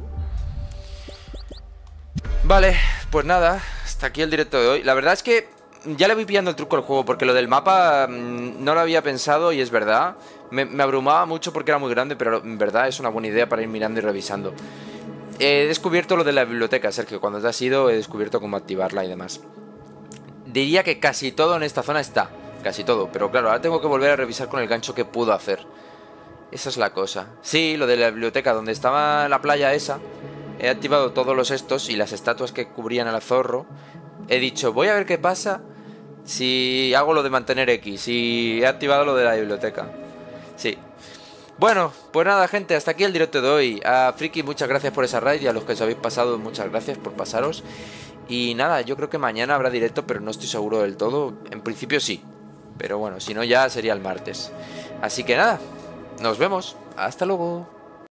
Vale, pues nada, hasta aquí el directo de hoy. La verdad es que ya le voy pillando el truco al juego, porque lo del mapa mmm, no lo había pensado y es verdad. Me, me abrumaba mucho porque era muy grande, pero en verdad es una buena idea para ir mirando y revisando. He descubierto lo de la biblioteca, Sergio. Cuando te has ido he descubierto cómo activarla y demás. Diría que casi todo en esta zona está. Casi todo, pero claro, ahora tengo que volver a revisar con el gancho qué puedo hacer. Esa es la cosa. Sí, lo de la biblioteca, donde estaba la playa esa. He activado todos los estos y las estatuas que cubrían al zorro. He dicho, voy a ver qué pasa si hago lo de mantener X. Y he activado lo de la biblioteca. Sí. Bueno, pues nada, gente, hasta aquí el directo de hoy. A Friki, muchas gracias por esa raid, y a los que os habéis pasado, muchas gracias por pasaros. Y nada, yo creo que mañana habrá directo, pero no estoy seguro del todo. En principio sí, pero bueno, si no ya sería el martes. Así que nada, nos vemos, hasta luego.